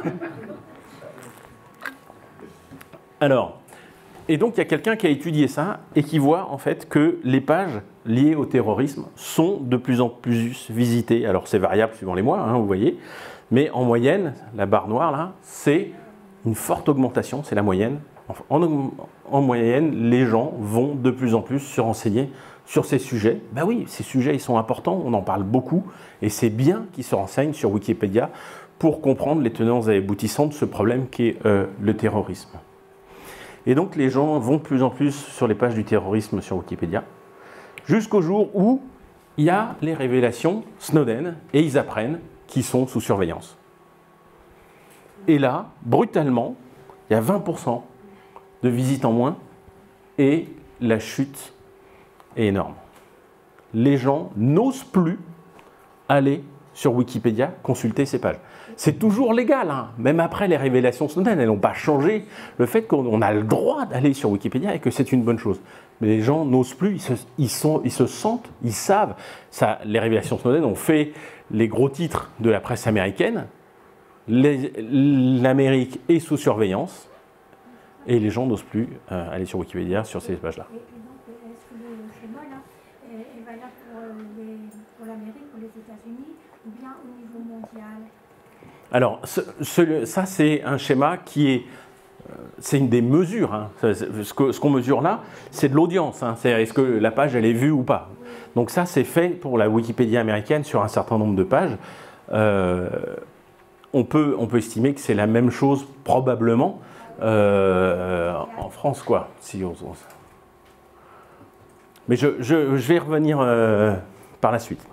Alors, et donc il y a quelqu'un qui a étudié ça et qui voit en fait que les pages liées au terrorisme sont de plus en plus visitées. Alors c'est variable suivant les mois, hein, vous voyez, mais en moyenne, la barre noire là, c'est une forte augmentation, c'est la moyenne. En, en, en moyenne, les gens vont de plus en plus se renseigner sur ces sujets. Ben oui, ces sujets ils sont importants, on en parle beaucoup, et c'est bien qu'ils se renseignent sur Wikipédia pour comprendre les tenants et aboutissants de ce problème qu'est euh, le terrorisme. Et donc les gens vont de plus en plus sur les pages du terrorisme sur Wikipédia, jusqu'au jour où il y a les révélations Snowden, et ils apprennent qu'ils sont sous surveillance. Et là, brutalement, il y a vingt pour cent de visites en moins et la chute est énorme. Les gens n'osent plus aller sur Wikipédia consulter ces pages. C'est toujours légal, hein. Même après les révélations Snowden, elles n'ont pas changé le fait qu'on a le droit d'aller sur Wikipédia et que c'est une bonne chose. Mais les gens n'osent plus, ils se, ils sont, ils se sentent, ils savent. Ça, les révélations Snowden ont fait les gros titres de la presse américaine. L'Amérique est sous surveillance et les gens n'osent plus euh, aller sur Wikipédia sur ces pages-là. Et, et donc, est-ce que le schéma là est, est valable pour, les, pour l'Amérique, pour les États-Unis, ou bien au niveau mondial? Alors, ce, ce, ça, c'est un schéma qui est... C'est une des mesures. Hein. Ce qu'on ce qu'on mesure là, c'est de l'audience. Hein. C'est est-ce que la page, elle est vue ou pas. Donc ça, c'est fait pour la Wikipédia américaine sur un certain nombre de pages. Euh, on, peut, on peut estimer que c'est la même chose, probablement, euh, en France, quoi. Si on, on... Mais je, je, je vais y revenir euh, par la suite.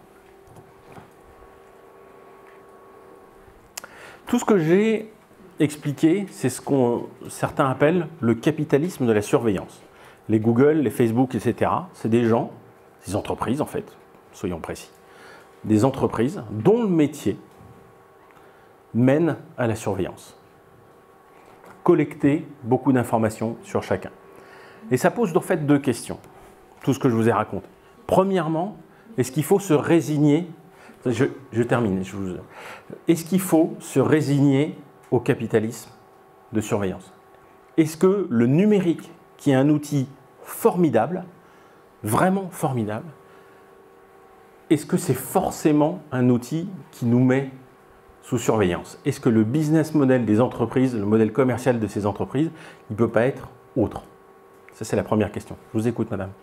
Tout ce que j'ai expliqué, c'est ce qu'on certains appellent le capitalisme de la surveillance. Les Google, les Facebook, et cetera, c'est des gens, des entreprises en fait, soyons précis, des entreprises dont le métier mène à la surveillance. Collecter beaucoup d'informations sur chacun. Et ça pose en fait deux questions, tout ce que je vous ai raconté. Premièrement, est-ce qu'il faut se résigner, je, je termine, je vous... est-ce qu'il faut se résigner au capitalisme de surveillance? Est-ce que le numérique, qui est un outil formidable, vraiment formidable, est-ce que c'est forcément un outil qui nous met sous surveillance? Est-ce que le business model des entreprises, le modèle commercial de ces entreprises, il ne peut pas être autre? Ça, c'est la première question. Je vous écoute, madame.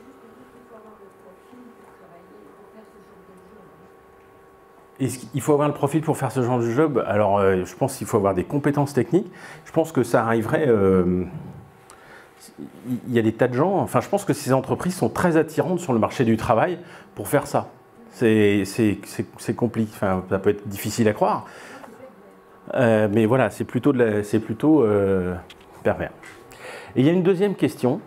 Est-ce qu'il faut avoir le profil pour faire ce genre de job? Alors, euh, je pense qu'il faut avoir des compétences techniques. Je pense que ça arriverait... Euh, il y a des tas de gens... Enfin, je pense que ces entreprises sont très attirantes sur le marché du travail pour faire ça. C'est compliqué. Enfin, ça peut être difficile à croire. Euh, mais voilà, c'est plutôt, de la, c'est plutôt euh, pervers. Et il y a une deuxième question.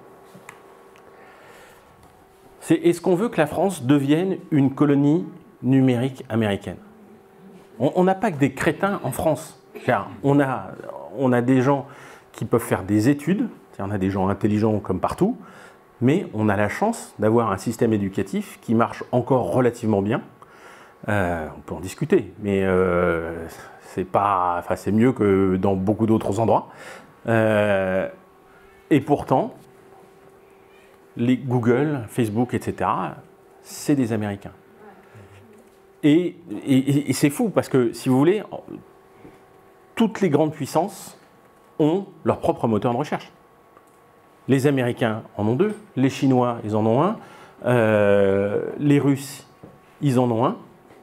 C'est est-ce qu'on veut que la France devienne une colonie numérique américaine? On n'a pas que des crétins en France, car on a, on a des gens qui peuvent faire des études, on a des gens intelligents comme partout, mais on a la chance d'avoir un système éducatif qui marche encore relativement bien. Euh, on peut en discuter, mais euh, c'est pas, enfin, c'est mieux que dans beaucoup d'autres endroits. Euh, et pourtant, les Google, Facebook, et cetera, c'est des Américains. Et, et, et c'est fou parce que, si vous voulez, toutes les grandes puissances ont leur propre moteur de recherche. Les Américains en ont deux, les Chinois, ils en ont un, euh, les Russes, ils en ont un.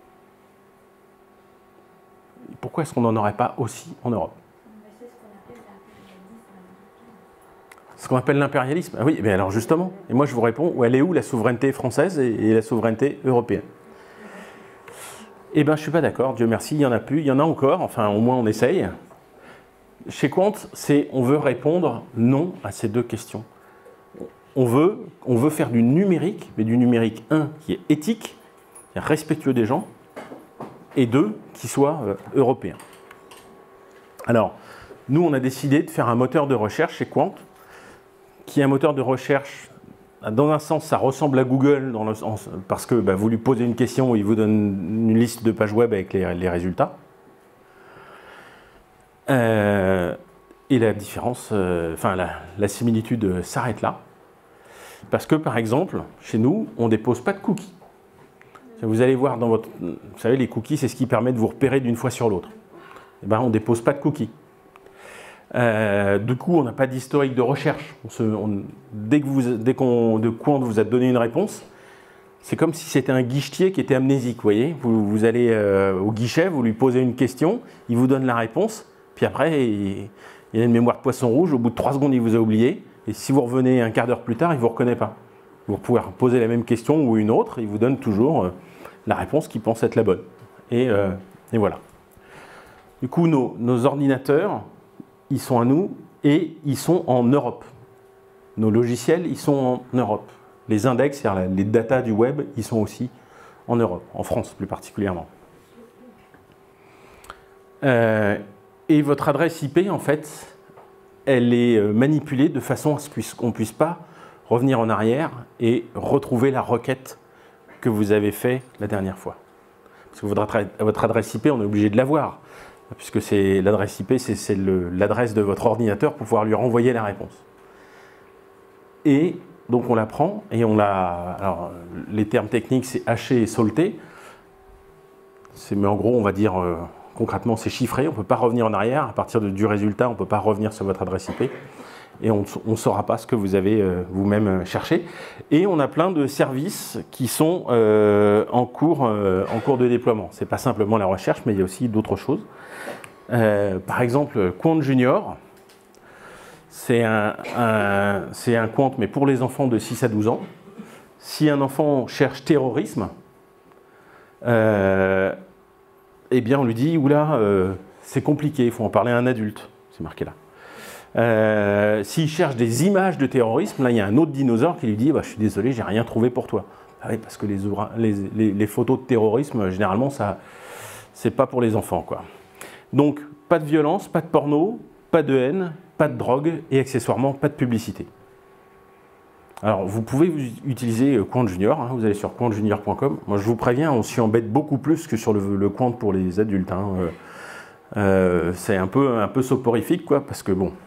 Pourquoi est-ce qu'on n'en aurait pas aussi en Europe? Ce qu'on appelle l'impérialisme. Ah oui, mais alors justement, et moi je vous réponds, où elle est où la souveraineté française et, et la souveraineté européenne? Eh bien, je ne suis pas d'accord, Dieu merci, il y en a plus, il y en a encore, enfin au moins on essaye. Chez Quant, c'est on veut répondre non à ces deux questions. On veut, on veut faire du numérique, mais du numérique, un, qui est éthique, qui est respectueux des gens, et deux, qui soit euh, européen. Alors, nous, on a décidé de faire un moteur de recherche chez Quant, qui est un moteur de recherche, dans un sens, ça ressemble à Google, dans le sens, parce que bah, vous lui posez une question, il vous donne une liste de pages web avec les, les résultats. Euh, et la différence, euh, enfin la, la similitude s'arrête là. Parce que, par exemple, chez nous, on ne dépose pas de cookies. Vous allez voir dans votre... Vous savez, les cookies, c'est ce qui permet de vous repérer d'une fois sur l'autre. Eh ben, on ne dépose pas de cookies. Euh, du coup, on n'a pas d'historique de recherche. On se, on, dès que vous, dès qu'on, de Quant vous a donné une réponse, c'est comme si c'était un guichetier qui était amnésique. Vous voyez, vous, vous allez euh, au guichet, vous lui posez une question, il vous donne la réponse, puis après, il, il a une mémoire de poisson rouge. Au bout de trois secondes, il vous a oublié. Et si vous revenez un quart d'heure plus tard, il ne vous reconnaît pas. Vous pouvez poser la même question ou une autre, il vous donne toujours euh, la réponse qu'il pense être la bonne. Et, euh, et voilà. Du coup, nos, nos ordinateurs, ils sont à nous et ils sont en Europe. Nos logiciels, ils sont en Europe. Les index, c'est-à-dire les datas du web, ils sont aussi en Europe, en France plus particulièrement. Euh, et votre adresse I P, en fait, elle est manipulée de façon à ce qu'on ne puisse pas revenir en arrière et retrouver la requête que vous avez fait la dernière fois. Parce que votre, votre adresse I P, on est obligé de l'avoir, puisque c'est l'adresse I P, c'est l'adresse de votre ordinateur pour pouvoir lui renvoyer la réponse. Et donc on la prend et on la... Alors, les termes techniques, c'est haché et salté. Mais en gros, on va dire... Euh, concrètement, c'est chiffré, on ne peut pas revenir en arrière. À partir de, du résultat, on ne peut pas revenir sur votre adresse I P. Et on ne saura pas ce que vous avez euh, vous-même cherché. Et on a plein de services qui sont euh, en, cours, euh, en cours de déploiement. Ce n'est pas simplement la recherche, mais il y a aussi d'autres choses. Euh, par exemple, Quant Junior, c'est un, un, un Quant, mais pour les enfants de six à douze ans. Si un enfant cherche terrorisme, euh, eh bien on lui dit, oula, euh, c'est compliqué, il faut en parler à un adulte. C'est marqué là. Euh, S'il cherche des images de terrorisme, là il y a un autre dinosaure qui lui dit, bah, je suis désolé, j'ai rien trouvé pour toi. Ah oui, parce que les, les, les, les photos de terrorisme, généralement, ça, c'est pas pour les enfants, quoi. Donc, pas de violence, pas de porno, pas de haine, pas de drogue et accessoirement pas de publicité. Alors, vous pouvez utiliser Quant Junior, hein, vous allez sur quant junior point com. Moi, je vous préviens, on s'y embête beaucoup plus que sur le, le Quant pour les adultes. Hein. Euh, euh, c'est un peu, un peu soporifique, quoi, parce que bon.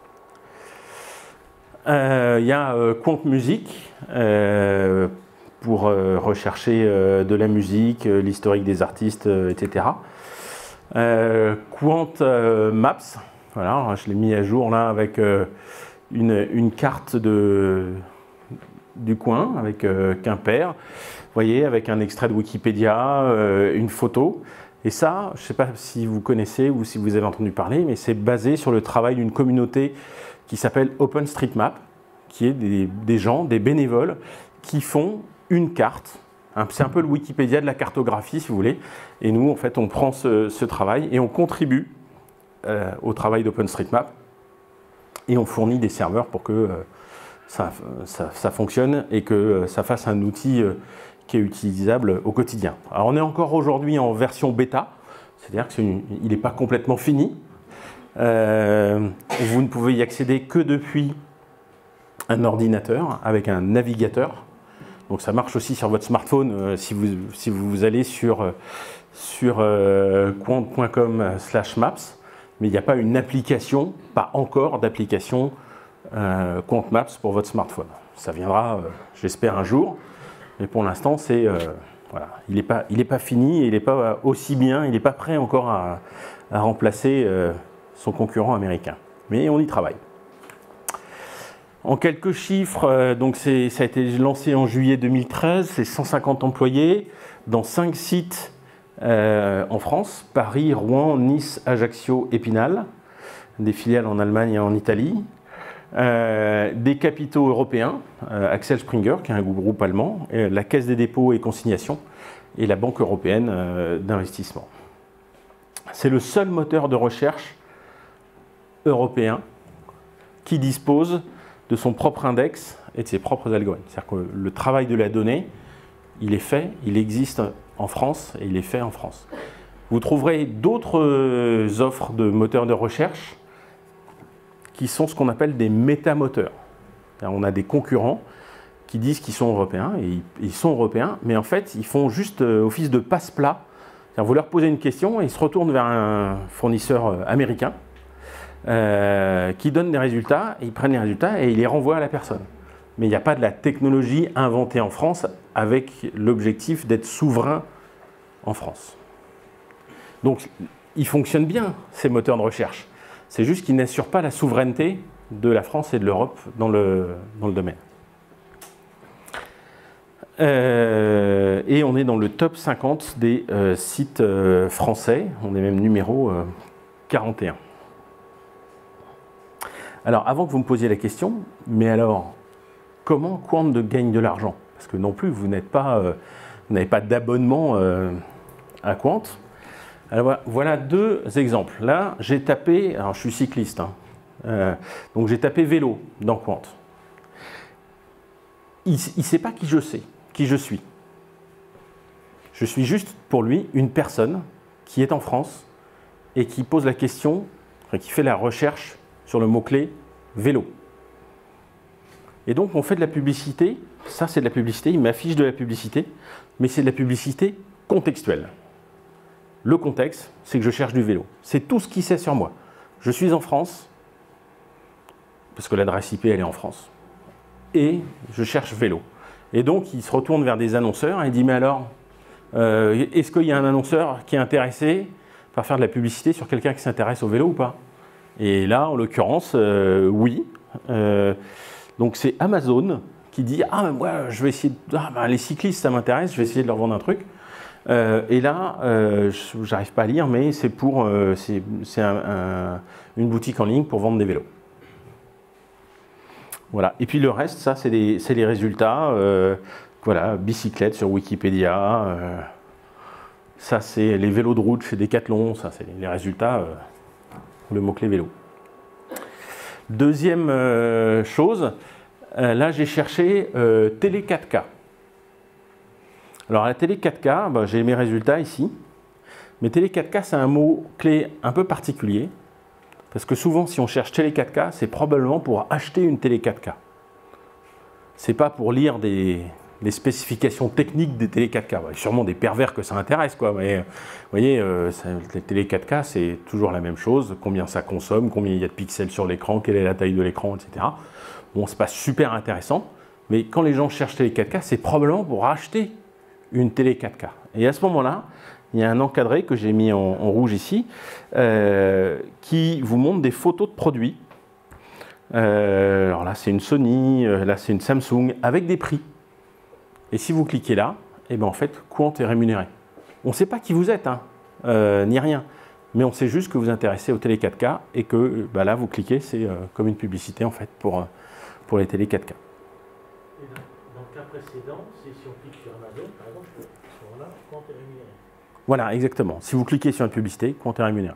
Il euh, y a euh, Quant Music euh, pour euh, rechercher euh, de la musique, euh, l'historique des artistes, euh, et cetera. Euh, Quant euh, Maps, voilà, je l'ai mis à jour là avec euh, une, une carte de. du coin avec euh, Quimper, vous voyez, avec un extrait de Wikipédia, euh, une photo. Et ça, je ne sais pas si vous connaissez ou si vous avez entendu parler, mais c'est basé sur le travail d'une communauté qui s'appelle OpenStreetMap, qui est des, des gens, des bénévoles, qui font une carte. C'est un peu le Wikipédia de la cartographie, si vous voulez. Et nous, en fait, on prend ce, ce travail et on contribue euh, au travail d'OpenStreetMap. Et on fournit des serveurs pour que... Euh, Ça, ça, ça fonctionne et que ça fasse un outil qui est utilisable au quotidien. Alors on est encore aujourd'hui en version bêta, c'est-à-dire qu'il n'est pas complètement fini. Euh, vous ne pouvez y accéder que depuis un ordinateur avec un navigateur. Donc ça marche aussi sur votre smartphone euh, si, vous, si vous allez sur, sur euh, quant point com slash maps, mais il n'y a pas une application, pas encore d'application Euh, Quant Maps pour votre smartphone. Ça viendra, euh, j'espère, un jour, mais pour l'instant, c'est euh, voilà, il n'est pas, il est pas fini, et il n'est pas aussi bien, il n'est pas prêt encore à, à remplacer euh, son concurrent américain. Mais on y travaille. En quelques chiffres, euh, donc ça a été lancé en juillet deux mille treize, c'est cent cinquante employés dans cinq sites euh, en France, Paris, Rouen, Nice, Ajaccio, Épinal, des filiales en Allemagne et en Italie. Euh, des capitaux européens, euh, Axel Springer, qui est un groupe allemand, et la Caisse des dépôts et consignations, et la Banque européenne euh, d'investissement. C'est le seul moteur de recherche européen qui dispose de son propre index et de ses propres algorithmes. C'est-à-dire que le travail de la donnée, il est fait, il existe en France et il est fait en France. Vous trouverez d'autres offres de moteurs de recherche qui sont ce qu'on appelle des métamoteurs. On a des concurrents qui disent qu'ils sont européens, et ils sont européens, mais en fait, ils font juste office de passe-plat. Vous leur posez une question et ils se retournent vers un fournisseur américain euh, qui donne des résultats, et ils prennent les résultats et ils les renvoient à la personne. Mais il n'y a pas de la technologie inventée en France avec l'objectif d'être souverain en France. Donc, ils fonctionnent bien, ces moteurs de recherche. C'est juste qu'ils n'assurent pas la souveraineté de la France et de l'Europe dans le, dans le domaine. Euh, et on est dans le top cinquante des euh, sites euh, français. On est même numéro euh, quarante et un. Alors, avant que vous me posiez la question, mais alors, comment Quant gagne de l'argent? Parce que non plus, vous n'êtes pas, euh, vous n'avez pas d'abonnement euh, à Quant. Alors voilà deux exemples. Là, j'ai tapé, alors je suis cycliste, hein, Euh, donc j'ai tapé vélo dans Quant. Il ne sait pas qui je sais, qui je suis. Je suis juste pour lui une personne qui est en France et qui pose la question, qui fait la recherche sur le mot-clé vélo. Et donc on fait de la publicité, ça c'est de la publicité, il m'affiche de la publicité, mais c'est de la publicité contextuelle. Le contexte, c'est que je cherche du vélo. C'est tout ce qu'il sait sur moi. Je suis en France, parce que l'adresse I P elle est en France, et je cherche vélo. Et donc il se retourne vers des annonceurs et il dit mais alors, euh, est-ce qu'il y a un annonceur qui est intéressé par faire de la publicité sur quelqu'un qui s'intéresse au vélo ou pas? Et là en l'occurrence, euh, oui. Euh, donc c'est Amazon qui dit ah mais moi je vais essayer de... ah, bah, les cyclistes ça m'intéresse, je vais essayer de leur vendre un truc. Euh, et là, euh, j'arrive pas à lire, mais c'est pour euh, c'est un, un, une boutique en ligne pour vendre des vélos. Voilà. Et puis le reste, ça, c'est les, les résultats. Euh, voilà, bicyclette sur Wikipédia. Euh, ça, c'est les vélos de route chez Decathlon. Ça, c'est les résultats. Euh, le mot-clé vélo. Deuxième euh, chose, euh, là, j'ai cherché euh, télé quatre K. Alors, la télé quatre K, bah, j'ai mes résultats ici. Mais télé quatre K, c'est un mot-clé un peu particulier. Parce que souvent, si on cherche télé quatre K, c'est probablement pour acheter une télé quatre K. C'est pas pour lire des, des spécifications techniques des télé quatre K. Il y a sûrement des pervers que ça intéresse, quoi. Mais, vous voyez, euh, ça, les télé quatre K, c'est toujours la même chose. Combien ça consomme, combien il y a de pixels sur l'écran, quelle est la taille de l'écran, et cetera. Bon, c'est pas super intéressant. Mais quand les gens cherchent télé quatre K, c'est probablement pour acheter une télé quatre K. Et à ce moment-là, il y a un encadré que j'ai mis en, en rouge ici, euh, qui vous montre des photos de produits. Euh, alors là, c'est une Sony, euh, là, c'est une Samsung, avec des prix. Et si vous cliquez là, eh ben, en fait, Quant est rémunéré. On ne sait pas qui vous êtes, hein, euh, ni rien. Mais on sait juste que vous vous intéressez aux télé quatre K et que bah, là, vous cliquez, c'est euh, comme une publicité, en fait, pour, pour les télé quatre K. Et dans, dans le cas précédent, si on clique sur Amazon, par exemple, à ce moment-là, Quant est rémunéré. Voilà, exactement. Si vous cliquez sur une publicité, Quant est rémunéré.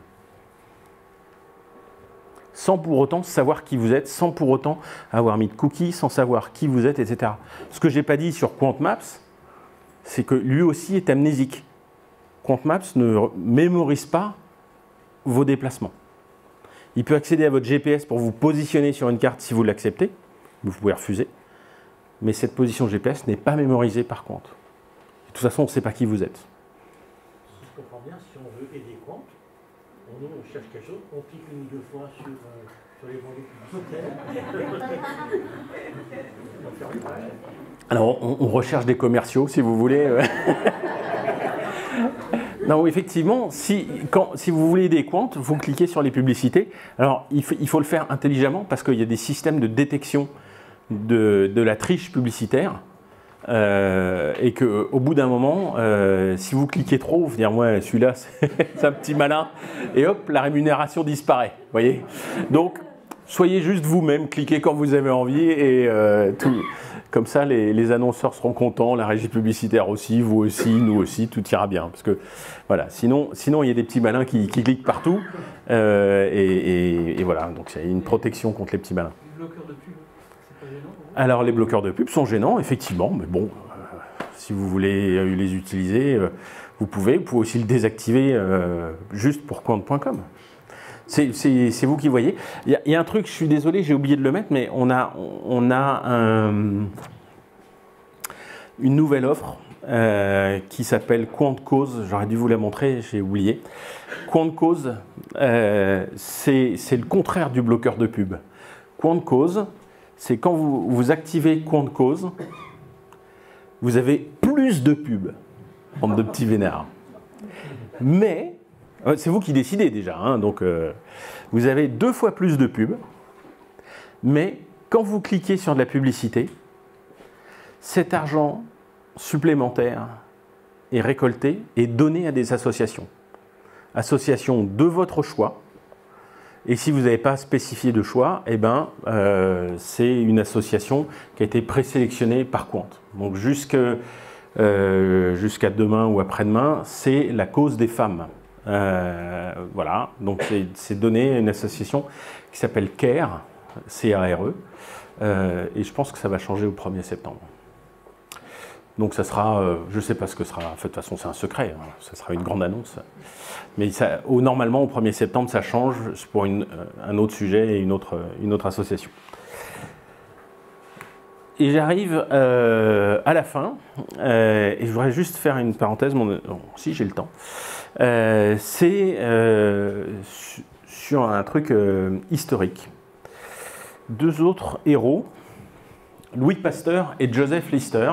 Sans pour autant savoir qui vous êtes, sans pour autant avoir mis de cookies, sans savoir qui vous êtes, et cetera. Ce que je n'ai pas dit sur Quant Maps, c'est que lui aussi est amnésique. Quant Maps ne mémorise pas vos déplacements. Il peut accéder à votre G P S pour vous positionner sur une carte si vous l'acceptez. Vous pouvez refuser. Mais cette position G P S n'est pas mémorisée par Quant. De toute façon, on ne sait pas qui vous êtes. Je comprends bien, si on veut aider Quant, on, nous, on cherche quelque chose, on clique une ou deux fois sur, euh, sur les bandeaux publicitaires. Alors, on, on recherche des commerciaux, si vous voulez. Non, effectivement, si, quand, si vous voulez aider Quant, vous cliquez sur les publicités. Alors, il faut, il faut le faire intelligemment parce qu'il y a des systèmes de détection de, de la triche publicitaire. Euh, et qu'au bout d'un moment, euh, si vous cliquez trop, vous dire ouais, celui-là, c'est un petit malin, et hop, la rémunération disparaît. Voyez. Donc, soyez juste vous-même, cliquez quand vous avez envie, et euh, tout, comme ça, les, les annonceurs seront contents, la régie publicitaire aussi, vous aussi, nous aussi, tout ira bien. Parce que voilà, sinon, sinon il y a des petits malins qui, qui cliquent partout, euh, et, et, et voilà, donc il y a une protection contre les petits malins. Alors les bloqueurs de pub sont gênants, effectivement, mais bon, euh, si vous voulez les utiliser, euh, vous pouvez. Vous pouvez aussi le désactiver euh, juste pour Quant point com. C'est vous qui voyez. Il y, y a un truc, je suis désolé, j'ai oublié de le mettre, mais on a, on a un, une nouvelle offre euh, qui s'appelle Quant Cause. J'aurais dû vous la montrer, j'ai oublié. Quant Cause, euh, c'est le contraire du bloqueur de pub. Quant Cause, c'est quand vous, vous activez Quant Cause, vous avez plus de pubs, bande de petits vénards. Mais, c'est vous qui décidez déjà, hein, donc euh, vous avez deux fois plus de pubs, mais quand vous cliquez sur de la publicité, cet argent supplémentaire est récolté et donné à des associations. Associations de votre choix. Et si vous n'avez pas spécifié de choix, eh ben, euh, c'est une association qui a été présélectionnée par Quant. Donc jusqu'à euh, jusqu'à demain ou après-demain, c'est la cause des femmes. Euh, voilà, donc c'est donné à une association qui s'appelle CARE, C A R E, euh, et je pense que ça va changer au premier septembre. Donc ça sera, euh, je ne sais pas ce que sera, en fait, de toute façon c'est un secret, hein, ça sera une grande annonce. Mais ça, au, normalement au premier septembre ça change pour une, un autre sujet et une autre, une autre association. Et j'arrive euh, à la fin, euh, et je voudrais juste faire une parenthèse, mon, bon, si j'ai le temps. Euh, c'est euh, sur un truc euh, historique. Deux autres héros, Louis Pasteur et Joseph Lister.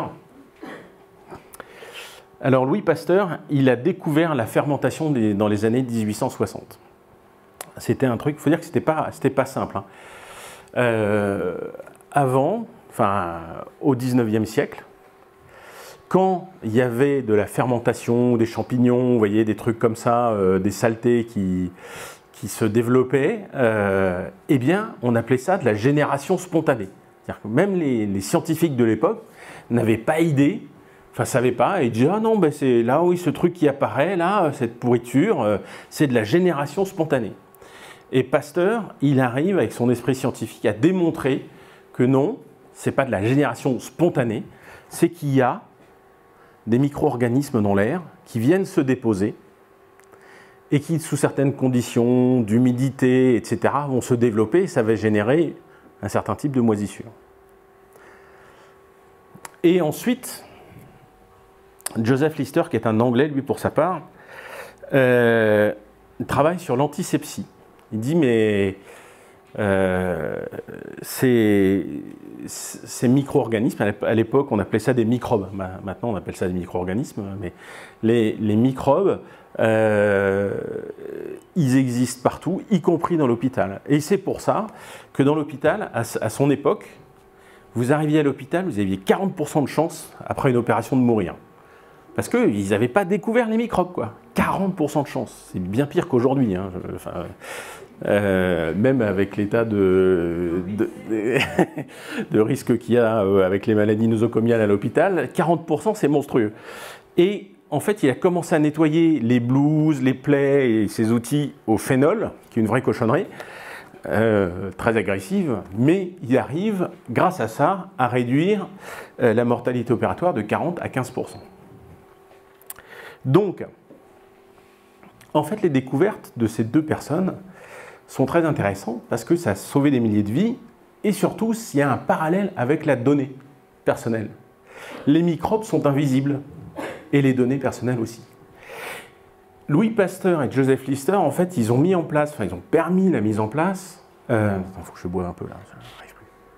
Alors Louis Pasteur, il a découvert la fermentation des, dans les années mille huit cent soixante. C'était un truc, il faut dire que c'était pas, c'était pas simple. Hein. Euh, avant, enfin au dix-neuvième siècle, quand il y avait de la fermentation, des champignons, vous voyez, des trucs comme ça, euh, des saletés qui, qui se développaient, euh, eh bien, on appelait ça de la génération spontanée. C'est-à-dire que même les, les scientifiques de l'époque n'avaient pas idée, enfin, ne savaient pas, et disaient « Ah non, ben c'est là, oui, ce truc qui apparaît, là, cette pourriture, euh, c'est de la génération spontanée. » Et Pasteur, il arrive, avec son esprit scientifique, à démontrer que non, ce n'est pas de la génération spontanée, c'est qu'il y a des micro-organismes dans l'air qui viennent se déposer et qui, sous certaines conditions d'humidité, et cetera, vont se développer et ça va générer un certain type de moisissure. Et ensuite, Joseph Lister, qui est un Anglais, lui, pour sa part, euh, travaille sur l'antisepsie. Il dit, mais euh, ces, ces micro-organismes, à l'époque, on appelait ça des microbes. Maintenant, on appelle ça des micro-organismes, mais les, les microbes, euh, ils existent partout, y compris dans l'hôpital. Et c'est pour ça que dans l'hôpital, à, à son époque, vous arriviez à l'hôpital, vous aviez quarante pour cent de chance, après une opération, de mourir. Parce qu'ils n'avaient pas découvert les microbes, quoi. quarante pour cent de chance. C'est bien pire qu'aujourd'hui. Hein. Enfin, euh, même avec l'état de, de, de, de risque qu'il y a avec les maladies nosocomiales à l'hôpital, quarante pour cent c'est monstrueux. Et en fait, il a commencé à nettoyer les blouses, les plaies et ses outils au phénol, qui est une vraie cochonnerie, euh, très agressive, mais il arrive, grâce à ça, à réduire euh, la mortalité opératoire de quarante à quinze pour cent. Donc, en fait, les découvertes de ces deux personnes sont très intéressantes parce que ça a sauvé des milliers de vies et surtout, s'il y a un parallèle avec la donnée personnelle. Les microbes sont invisibles et les données personnelles aussi. Louis Pasteur et Joseph Lister, en fait, ils ont mis en place, enfin, ils ont permis la mise en place. Il euh, faut que je boive un peu là, ça n'arrive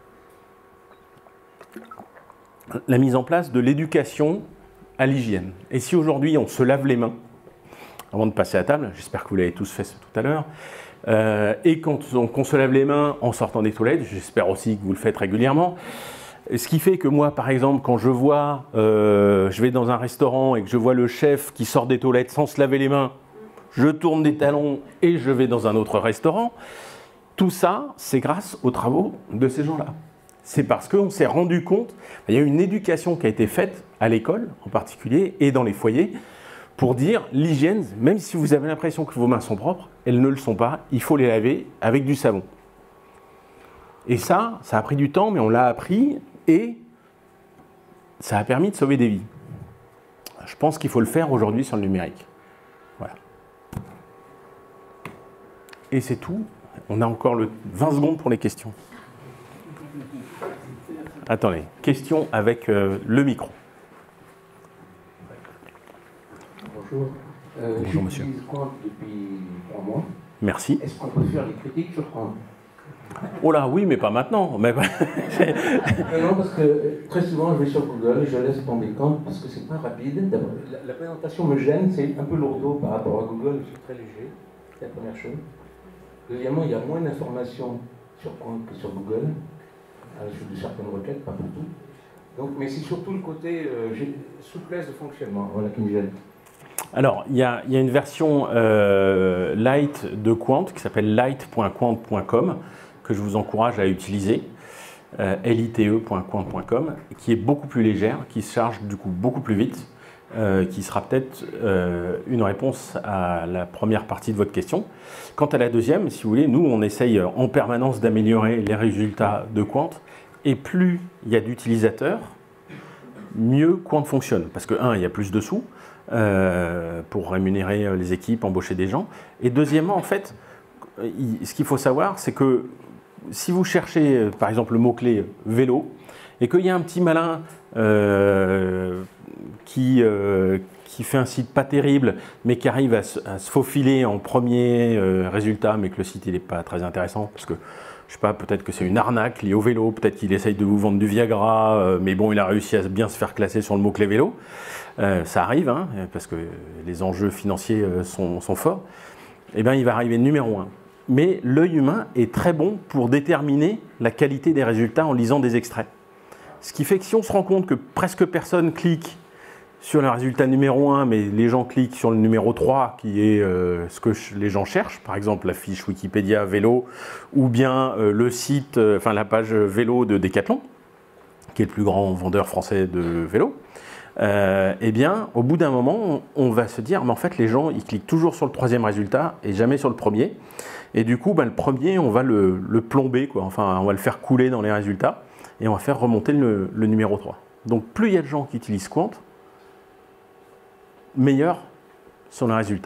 plus. La mise en place de l'éducation à l'hygiène. Et si aujourd'hui on se lave les mains avant de passer à table, j'espère que vous l'avez tous fait tout à l'heure, euh, et quand on, qu'on se lave les mains en sortant des toilettes, j'espère aussi que vous le faites régulièrement, ce qui fait que moi, par exemple, quand je vois, euh, je vais dans un restaurant et que je vois le chef qui sort des toilettes sans se laver les mains, je tourne des talons et je vais dans un autre restaurant, tout ça, c'est grâce aux travaux de ces gens-là. C'est parce qu'on s'est rendu compte, il y a une éducation qui a été faite à l'école en particulier et dans les foyers pour dire l'hygiène, même si vous avez l'impression que vos mains sont propres, elles ne le sont pas, il faut les laver avec du savon. Et ça, ça a pris du temps, mais on l'a appris et ça a permis de sauver des vies. Je pense qu'il faut le faire aujourd'hui sur le numérique. Voilà. Et c'est tout. On a encore le vingt secondes pour les questions. Attendez, question avec euh, le micro. Bonjour. Euh, Bonjour monsieur. J'utilise Quant depuis trois mois. Merci. Est-ce qu'on peut faire des critiques sur Quant? Oh là, oui, mais pas maintenant. Mais... Non, non, parce que très souvent je vais sur Google et je laisse tomber Quant parce que c'est pas rapide. D'abord, la, la présentation me gêne, c'est un peu lourdeau par rapport à Google, c'est très léger. C'est la première chose. Deuxièmement, il y a moins d'informations sur Quant que sur Google. Sur de certaines requêtes, pas pour tout. Donc, mais c'est surtout le côté euh, souplesse de fonctionnement, voilà, qui me gêne. Alors, il y a, il y a une version euh, light de Quant qui s'appelle light point quant point com que je vous encourage à utiliser, euh, lite point quant point com, qui est beaucoup plus légère, qui se charge du coup beaucoup plus vite euh, qui sera peut-être euh, une réponse à la première partie de votre question. Quant à la deuxième, si vous voulez, nous, on essaye en permanence d'améliorer les résultats de Quant, et plus il y a d'utilisateurs, mieux Quant fonctionne. Parce que, un, il y a plus de sous euh, pour rémunérer les équipes, embaucher des gens. Et deuxièmement, en fait, il, ce qu'il faut savoir, c'est que si vous cherchez, par exemple, le mot-clé vélo, et qu'il y a un petit malin euh, qui, euh, qui fait un site pas terrible, mais qui arrive à se, à se faufiler en premier euh, résultat, mais que le site n'est pas très intéressant, parce que je sais pas, peut-être que c'est une arnaque liée au vélo, peut-être qu'il essaye de vous vendre du Viagra, euh, mais bon, il a réussi à bien se faire classer sur le mot-clé vélo. Euh, ça arrive, hein, parce que les enjeux financiers euh, sont, sont forts. Eh bien, il va arriver numéro un. Mais l'œil humain est très bon pour déterminer la qualité des résultats en lisant des extraits. Ce qui fait que si on se rend compte que presque personne clique sur le résultat numéro un, mais les gens cliquent sur le numéro trois, qui est euh, ce que les gens cherchent, par exemple la fiche Wikipédia vélo, ou bien euh, le site, euh, enfin la page vélo de Decathlon, qui est le plus grand vendeur français de vélos, euh, eh bien, au bout d'un moment, on, on va se dire, mais en fait, les gens, ils cliquent toujours sur le troisième résultat et jamais sur le premier. Et du coup, ben, le premier, on va le, le plomber, quoi. Enfin, on va le faire couler dans les résultats et on va faire remonter le, le numéro trois. Donc, plus il y a de gens qui utilisent Quant, meilleurs sont les résultats.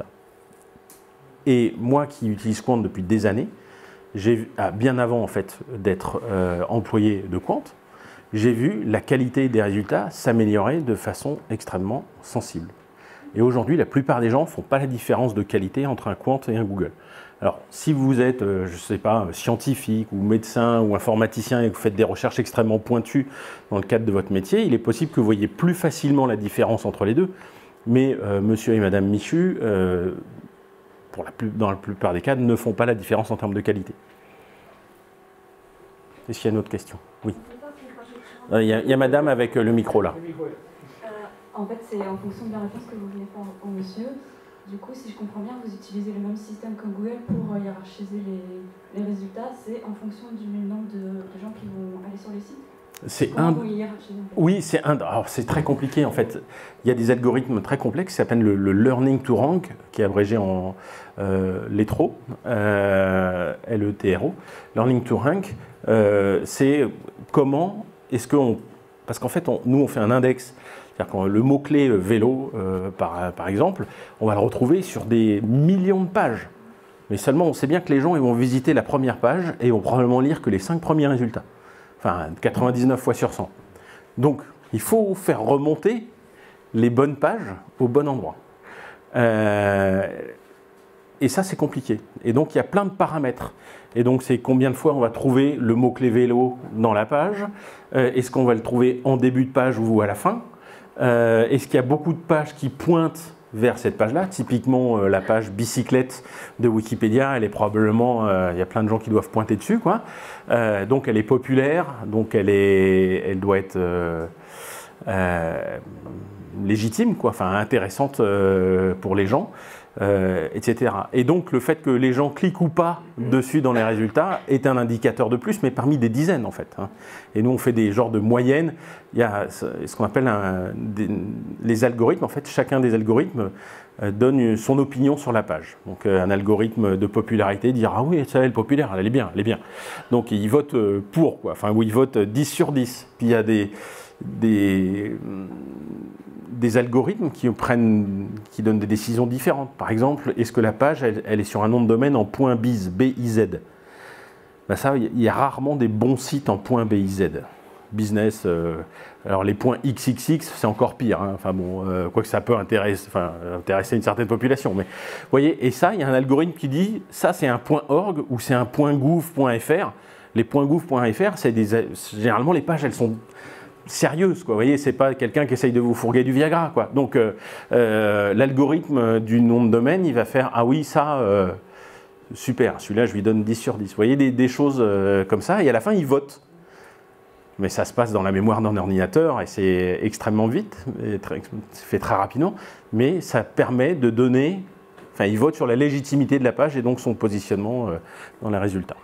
Et moi qui utilise Quant depuis des années, j'ai, ah, bien avant en fait d'être euh, employé de Quant, j'ai vu la qualité des résultats s'améliorer de façon extrêmement sensible. Et aujourd'hui, la plupart des gens ne font pas la différence de qualité entre un Quant et un Google. Alors, si vous êtes, euh, je ne sais pas, scientifique ou médecin ou informaticien et que vous faites des recherches extrêmement pointues dans le cadre de votre métier, il est possible que vous voyez plus facilement la différence entre les deux. Mais euh, monsieur et madame Michu, euh, pour la plus, dans la plupart des cas, ne font pas la différence en termes de qualité. Est-ce qu'il y a une autre question? Oui. Il y, y a madame avec le micro là. Euh, en fait, c'est en fonction de la réponse que vous venez faire au monsieur. Du coup, si je comprends bien, vous utilisez le même système que Google pour euh, hiérarchiser les, les résultats. C'est en fonction du nombre de, de gens qui vont aller sur les sites. C'est un. Oui, c'est un. Alors c'est très compliqué en fait. Il y a des algorithmes très complexes qui s'appellent le, le learning to rank, qui est abrégé en euh, LETRO, euh, L E T R O. Learning to rank, euh, c'est comment est-ce qu'on. Parce qu'en fait, on, nous on fait un index. C'est-à-dire que le mot-clé vélo, euh, par, par exemple, on va le retrouver sur des millions de pages. Mais seulement, on sait bien que les gens ils vont visiter la première page et vont probablement lire que les cinq premiers résultats. Enfin, quatre-vingt-dix-neuf fois sur cent. Donc, il faut faire remonter les bonnes pages au bon endroit. Euh, et ça, c'est compliqué. Et donc, il y a plein de paramètres. Et donc, c'est combien de fois on va trouver le mot-clé vélo dans la page. euh, Est-ce qu'on va le trouver en début de page ou à la fin? euh, Est-ce qu'il y a beaucoup de pages qui pointent vers cette page-là? Typiquement, euh, la page bicyclette de Wikipédia, elle est probablement, euh, il y a plein de gens qui doivent pointer dessus, quoi. Euh, donc, elle est populaire, donc elle, est, elle doit être euh, euh, légitime, quoi, enfin intéressante euh, pour les gens, euh, et cetera. Et donc, le fait que les gens cliquent ou pas dessus dans les résultats est un indicateur de plus, mais parmi des dizaines, en fait. Hein. Et nous, on fait des genres de moyennes. Il y a ce qu'on appelle un, des, les algorithmes. En fait, chacun des algorithmes euh, donne son opinion sur la page. Donc, euh, un algorithme de popularité dire « Ah oui, ça, elle est populaire, elle est bien, elle est bien. » Donc, il vote euh, pour, quoi. Enfin, ou il vote dix sur dix. Puis, il y a des... des des algorithmes qui, prennent, qui donnent des décisions différentes. Par exemple, est-ce que la page, elle, elle est sur un nom de domaine en .biz, B I Z? Ben ça, il y a rarement des bons sites en .B I Z. Business, euh, alors les .X X X, c'est encore pire. Hein. Enfin bon, euh, quoique ça peut intéresser, enfin, intéresser une certaine population. Mais vous voyez, et ça, il y a un algorithme qui dit, ça c'est un .org ou c'est un .gouv.fr. Les .gouv.fr, c'est des, généralement les pages, elles sont sérieuse, quoi. Vous voyez, c'est pas quelqu'un qui essaye de vous fourguer du Viagra, quoi. Donc, euh, euh, l'algorithme du nom de domaine, il va faire, ah oui, ça, euh, super, celui-là, je lui donne dix sur dix. Vous voyez, des, des choses euh, comme ça, et à la fin, il vote. Mais ça se passe dans la mémoire d'un ordinateur, et c'est extrêmement vite, et très, c'est fait très rapidement, mais ça permet de donner, enfin, il vote sur la légitimité de la page, et donc son positionnement euh, dans les résultats.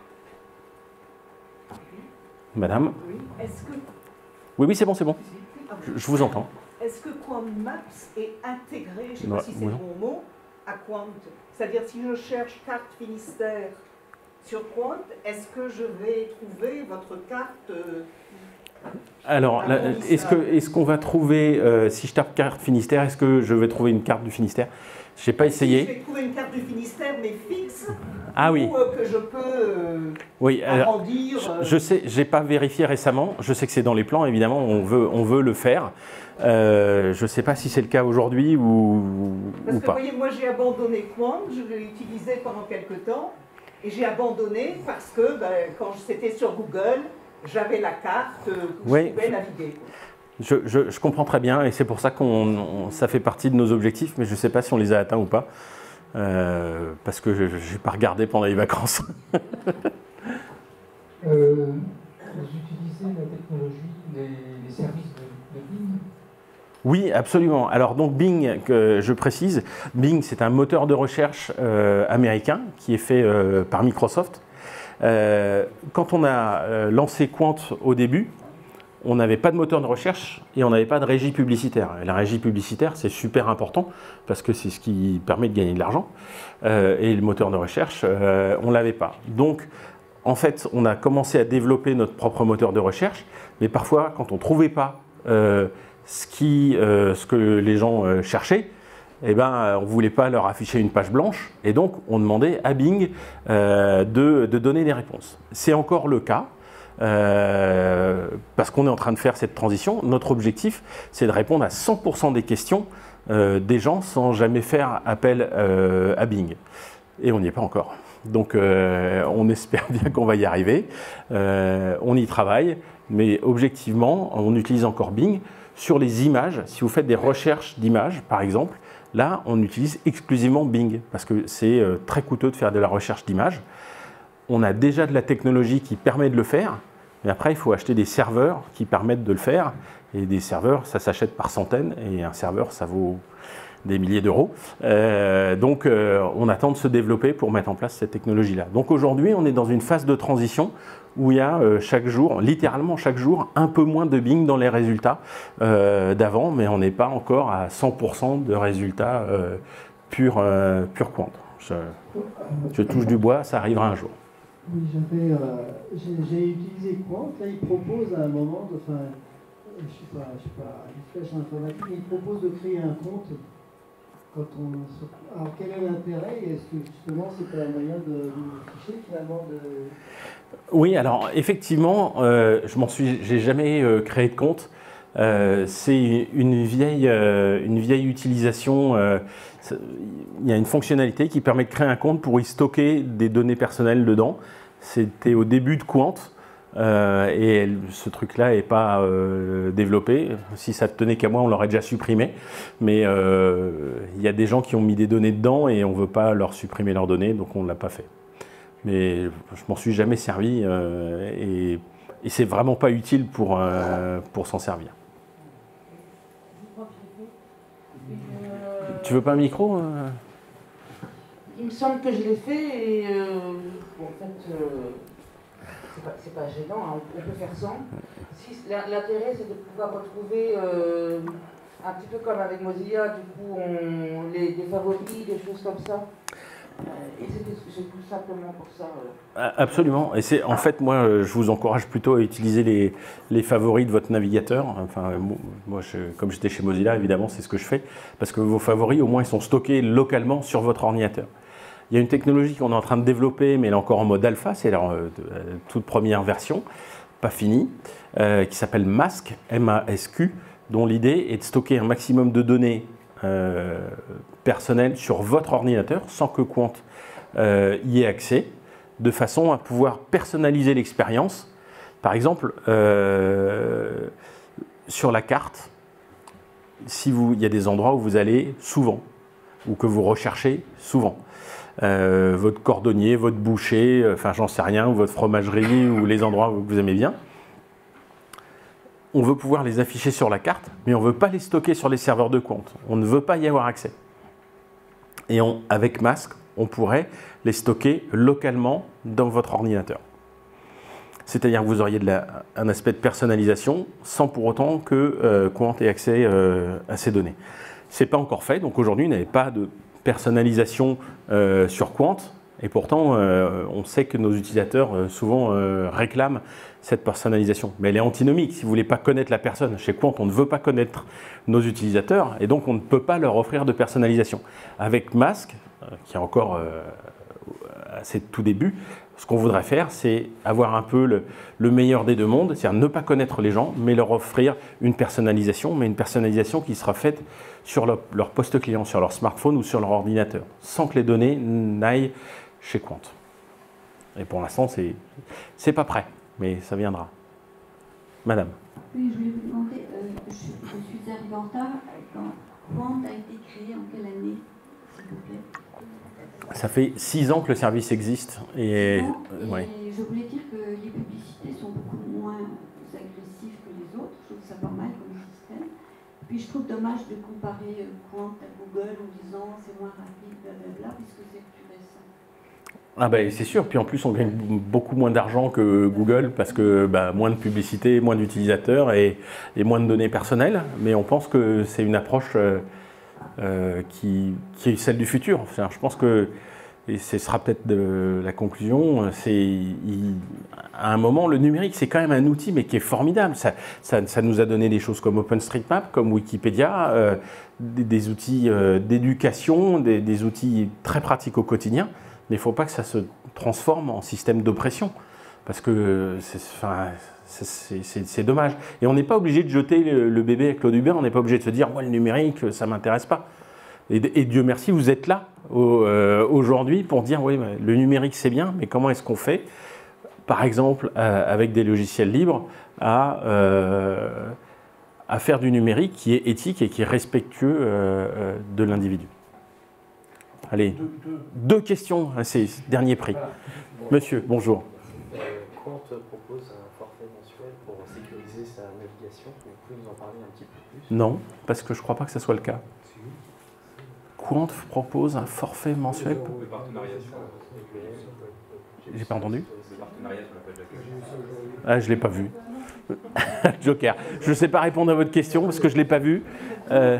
Madame? Oui. Est-ce que Oui, oui, c'est bon, c'est bon. Je, je vous entends. est-ce que Quant Maps est intégré, je ne sais Ouais, pas si c'est ouais. le bon mot, à Quant? C'est-à-dire si je cherche carte Finistère sur Quant, est-ce que je vais trouver votre carte euh, Alors, là, est-ce que, est-ce qu'on va trouver, euh, si je tape carte Finistère, est-ce que je vais trouver une carte du Finistère? Je n'ai pas Si je essayé. vais trouver une carte du Finistère, mais fixe, Ah oui. ou euh, que je peux euh, Oui, alors, arrondir. euh, je sais, j'ai pas vérifié récemment. Je sais que c'est dans les plans, évidemment, on veut, on veut le faire. Euh, je ne sais pas si c'est le cas aujourd'hui ou, Parce ou que pas. vous voyez, moi j'ai abandonné Quant, je l'ai utilisé pendant quelques temps, et j'ai abandonné parce que ben, quand c'était sur Google, j'avais la carte euh, où Oui. je pouvais naviguer. Je, je- je comprends très bien et c'est pour ça qu'on, on- ça fait partie de nos objectifs, mais je ne sais pas si on les a atteints ou pas, euh, parce que je n'ai pas regardé pendant les vacances. Euh, vous utilisez la technologie, les, les services de, de Bing? Oui, absolument. Alors donc Bing, que je précise, Bing c'est un moteur de recherche euh, américain qui est fait euh, par Microsoft. Euh, quand on a euh, lancé Quant au début, on n'avait pas de moteur de recherche et on n'avait pas de régie publicitaire. Et la régie publicitaire, c'est super important parce que c'est ce qui permet de gagner de l'argent. Euh, et le moteur de recherche, euh, on ne l'avait pas. Donc, en fait, on a commencé à développer notre propre moteur de recherche, mais parfois, quand on ne trouvait pas euh, ce, qui, euh, ce que les gens euh, cherchaient, eh ben, on ne voulait pas leur afficher une page blanche, et donc on demandait à Bing euh, de, de donner des réponses. C'est encore le cas. Euh, parce qu'on est en train de faire cette transition. Notre objectif, c'est de répondre à cent pour cent des questions euh, des gens sans jamais faire appel euh, à Bing. Et on n'y est pas encore. Donc euh, on espère bien qu'on va y arriver. Euh, on y travaille, mais objectivement, on utilise encore Bing. Sur les images, si vous faites des recherches d'images, par exemple, là, on utilise exclusivement Bing, parce que c'est euh, très coûteux de faire de la recherche d'images. On a déjà de la technologie qui permet de le faire, mais après, il faut acheter des serveurs qui permettent de le faire. Et des serveurs, ça s'achète par centaines, et un serveur, ça vaut des milliers d'euros. Euh, donc, euh, on attend de se développer pour mettre en place cette technologie-là. Donc aujourd'hui, on est dans une phase de transition où il y a euh, chaque jour, littéralement chaque jour, un peu moins de Bing dans les résultats euh, d'avant, mais on n'est pas encore à cent pour cent de résultats euh, pur, euh, pur Quant. Je, je touche du bois, ça arrivera un jour. Oui, j'avais, euh, j'ai, j'ai utilisé Quant. Là, il propose à un moment, de, enfin, je ne suis pas, je suis pas expert en informatique, mais il propose de créer un compte. Quand on, alors, quel est l'intérêt? Est-ce que justement, c'est pas un moyen de, de ficher finalement de... Oui, alors effectivement, euh, je m'en suis, j'ai jamais euh, créé de compte. Euh, c'est une vieille, euh, une vieille utilisation. Euh, il y a une fonctionnalité qui permet de créer un compte pour y stocker des données personnelles dedans. C'était au début de Quant euh, et elle, ce truc-là n'est pas euh, développé. Si ça ne tenait qu'à moi, on l'aurait déjà supprimé. Mais euh, il y a des gens qui ont mis des données dedans et on ne veut pas leur supprimer leurs données, donc on ne l'a pas fait. Mais je m'en suis jamais servi euh, et, et c'est vraiment pas utile pour, euh, pour s'en servir. Tu veux pas un micro euh Il me semble que je l'ai fait et euh, bon, en fait, euh, c'est pas, c'est pas gênant, hein, on peut faire sans. Si, l'intérêt, c'est de pouvoir retrouver, euh, un petit peu comme avec Mozilla, du coup, on, les, des favoris, des choses comme ça. Et c'est tout simplement pour ça. Euh. Absolument. Et c'est en fait, moi, je vous encourage plutôt à utiliser les, les favoris de votre navigateur. Enfin, moi, je, comme j'étais chez Mozilla, évidemment, c'est ce que je fais. Parce que vos favoris, au moins, ils sont stockés localement sur votre ordinateur. Il y a une technologie qu'on est en train de développer, mais elle est encore en mode alpha. C'est la euh, toute première version, pas finie, euh, qui s'appelle Mask, M A S Q, dont l'idée est de stocker un maximum de données Euh, personnel sur votre ordinateur sans que Quant euh, y ait accès, de façon à pouvoir personnaliser l'expérience. Par exemple, euh, sur la carte, si vous, il y a des endroits où vous allez souvent, ou que vous recherchez souvent. Euh, votre cordonnier, votre boucher, enfin j'en sais rien, ou votre fromagerie, ou les endroits que vous aimez bien. On veut pouvoir les afficher sur la carte, mais on ne veut pas les stocker sur les serveurs de Quant. On ne veut pas y avoir accès. Et on, avec Mask, on pourrait les stocker localement dans votre ordinateur. C'est-à-dire que vous auriez de la, un aspect de personnalisation sans pour autant que euh, Quant ait accès euh, à ces données. Ce n'est pas encore fait, donc aujourd'hui, il n'y avait pas de personnalisation euh, sur Quant, et pourtant, euh, on sait que nos utilisateurs euh, souvent euh, réclament cette personnalisation. Mais elle est antinomique. Si vous ne voulez pas connaître la personne, chez Quant, on ne veut pas connaître nos utilisateurs, et donc on ne peut pas leur offrir de personnalisation. Avec Mask, euh, qui est encore euh, à ses tout débuts, ce qu'on voudrait faire, c'est avoir un peu le, le meilleur des deux mondes, c'est-à-dire ne pas connaître les gens, mais leur offrir une personnalisation, mais une personnalisation qui sera faite sur leur, leur poste client, sur leur smartphone ou sur leur ordinateur, sans que les données n'aillent chez Quant. Et pour l'instant, c'est c'est pas prêt, mais ça viendra. Madame. Oui, je voulais vous demander, euh, je, suis, je suis arrivée en retard, quand Quant a été créé, en quelle année, s'il vous plaît? Ça fait six ans que le service existe. Et, non, et ouais. je voulais dire que les publicités sont beaucoup moins agressives que les autres. Je trouve ça pas mal comme système. Puis je trouve dommage de comparer Quant à Google en disant c'est moins rapide, blablabla, puisque c'est plus récent. Ah ben c'est sûr, puis en plus on gagne beaucoup moins d'argent que Google parce que bah, moins de publicité, moins d'utilisateurs et, et moins de données personnelles. Mais on pense que c'est une approche euh, euh, qui, qui est celle du futur. Enfin, je pense que, et ce sera peut-être de la conclusion, c'est il, à un moment le numérique c'est quand même un outil mais qui est formidable. Ça, ça, ça nous a donné des choses comme OpenStreetMap, comme Wikipédia, euh, des, des outils euh, d'éducation, des, des outils très pratiques au quotidien. Mais il ne faut pas que ça se transforme en système d'oppression, parce que c'est enfin, dommage. Et on n'est pas obligé de jeter le, le bébé avec l'eau du bain, on n'est pas obligé de se dire « moi, le numérique, ça ne m'intéresse pas ». Et, et Dieu merci, vous êtes là euh, aujourd'hui pour dire « oui, le numérique, c'est bien, mais comment est-ce qu'on fait ?» Par exemple, euh, avec des logiciels libres, à, euh, à faire du numérique qui est éthique et qui est respectueux euh, de l'individu. Allez, deux, deux. deux questions, c'est dernier prix. Voilà. Bon, Monsieur, bonjour. Euh, Quant propose un forfait mensuel pour sécuriser sa navigation. Vous pouvez nous en parler un petit peu plus? Non, parce que je ne crois pas que ce soit le cas. Quant propose un forfait mensuel pour... Le partenariat sur... J'ai pas entendu? Le partenariat sur la page d'accueil. Ah, je ne l'ai pas vu. Joker. Je ne sais pas répondre à votre question parce que je ne l'ai pas vu. Euh...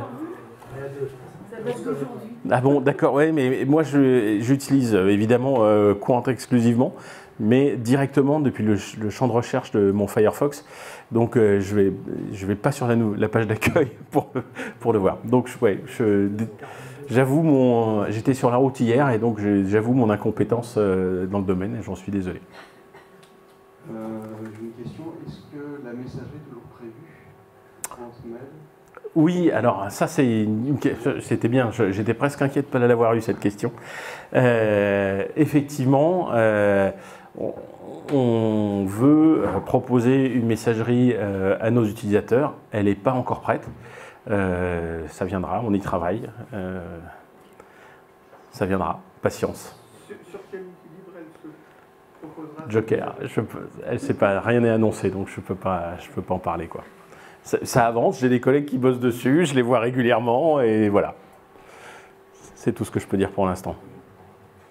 Ah bon, d'accord, ouais, mais moi j'utilise évidemment euh, Quant exclusivement, mais directement depuis le, le champ de recherche de mon Firefox. Donc euh, je vais, je vais pas sur la, la page d'accueil pour, pour le voir. Donc ouais, j'avoue mon, j'étais sur la route hier et donc j'avoue mon incompétence euh, dans le domaine et j'en suis désolé. Euh, J'ai une question, est-ce que la messagerie est toujours prévue transmail? Oui, alors ça c'était bien, j'étais presque inquiet de ne pas l'avoir eu cette question. Euh, effectivement, euh, on, on veut proposer une messagerie euh, à nos utilisateurs, elle n'est pas encore prête, euh, ça viendra, on y travaille, euh, ça viendra, patience. Sur, sur quel équilibre elle se proposera? Joker, je peux, elle sait pas, rien n'est annoncé, donc je ne peux pas, je peux pas en parler, quoi. Ça, ça avance, j'ai des collègues qui bossent dessus, je les vois régulièrement et voilà. C'est tout ce que je peux dire pour l'instant.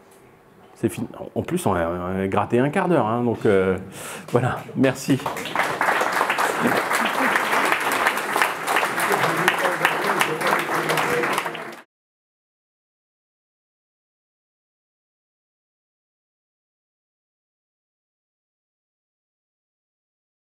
En plus, on a, on a gratté un quart d'heure, hein, donc euh, voilà, merci.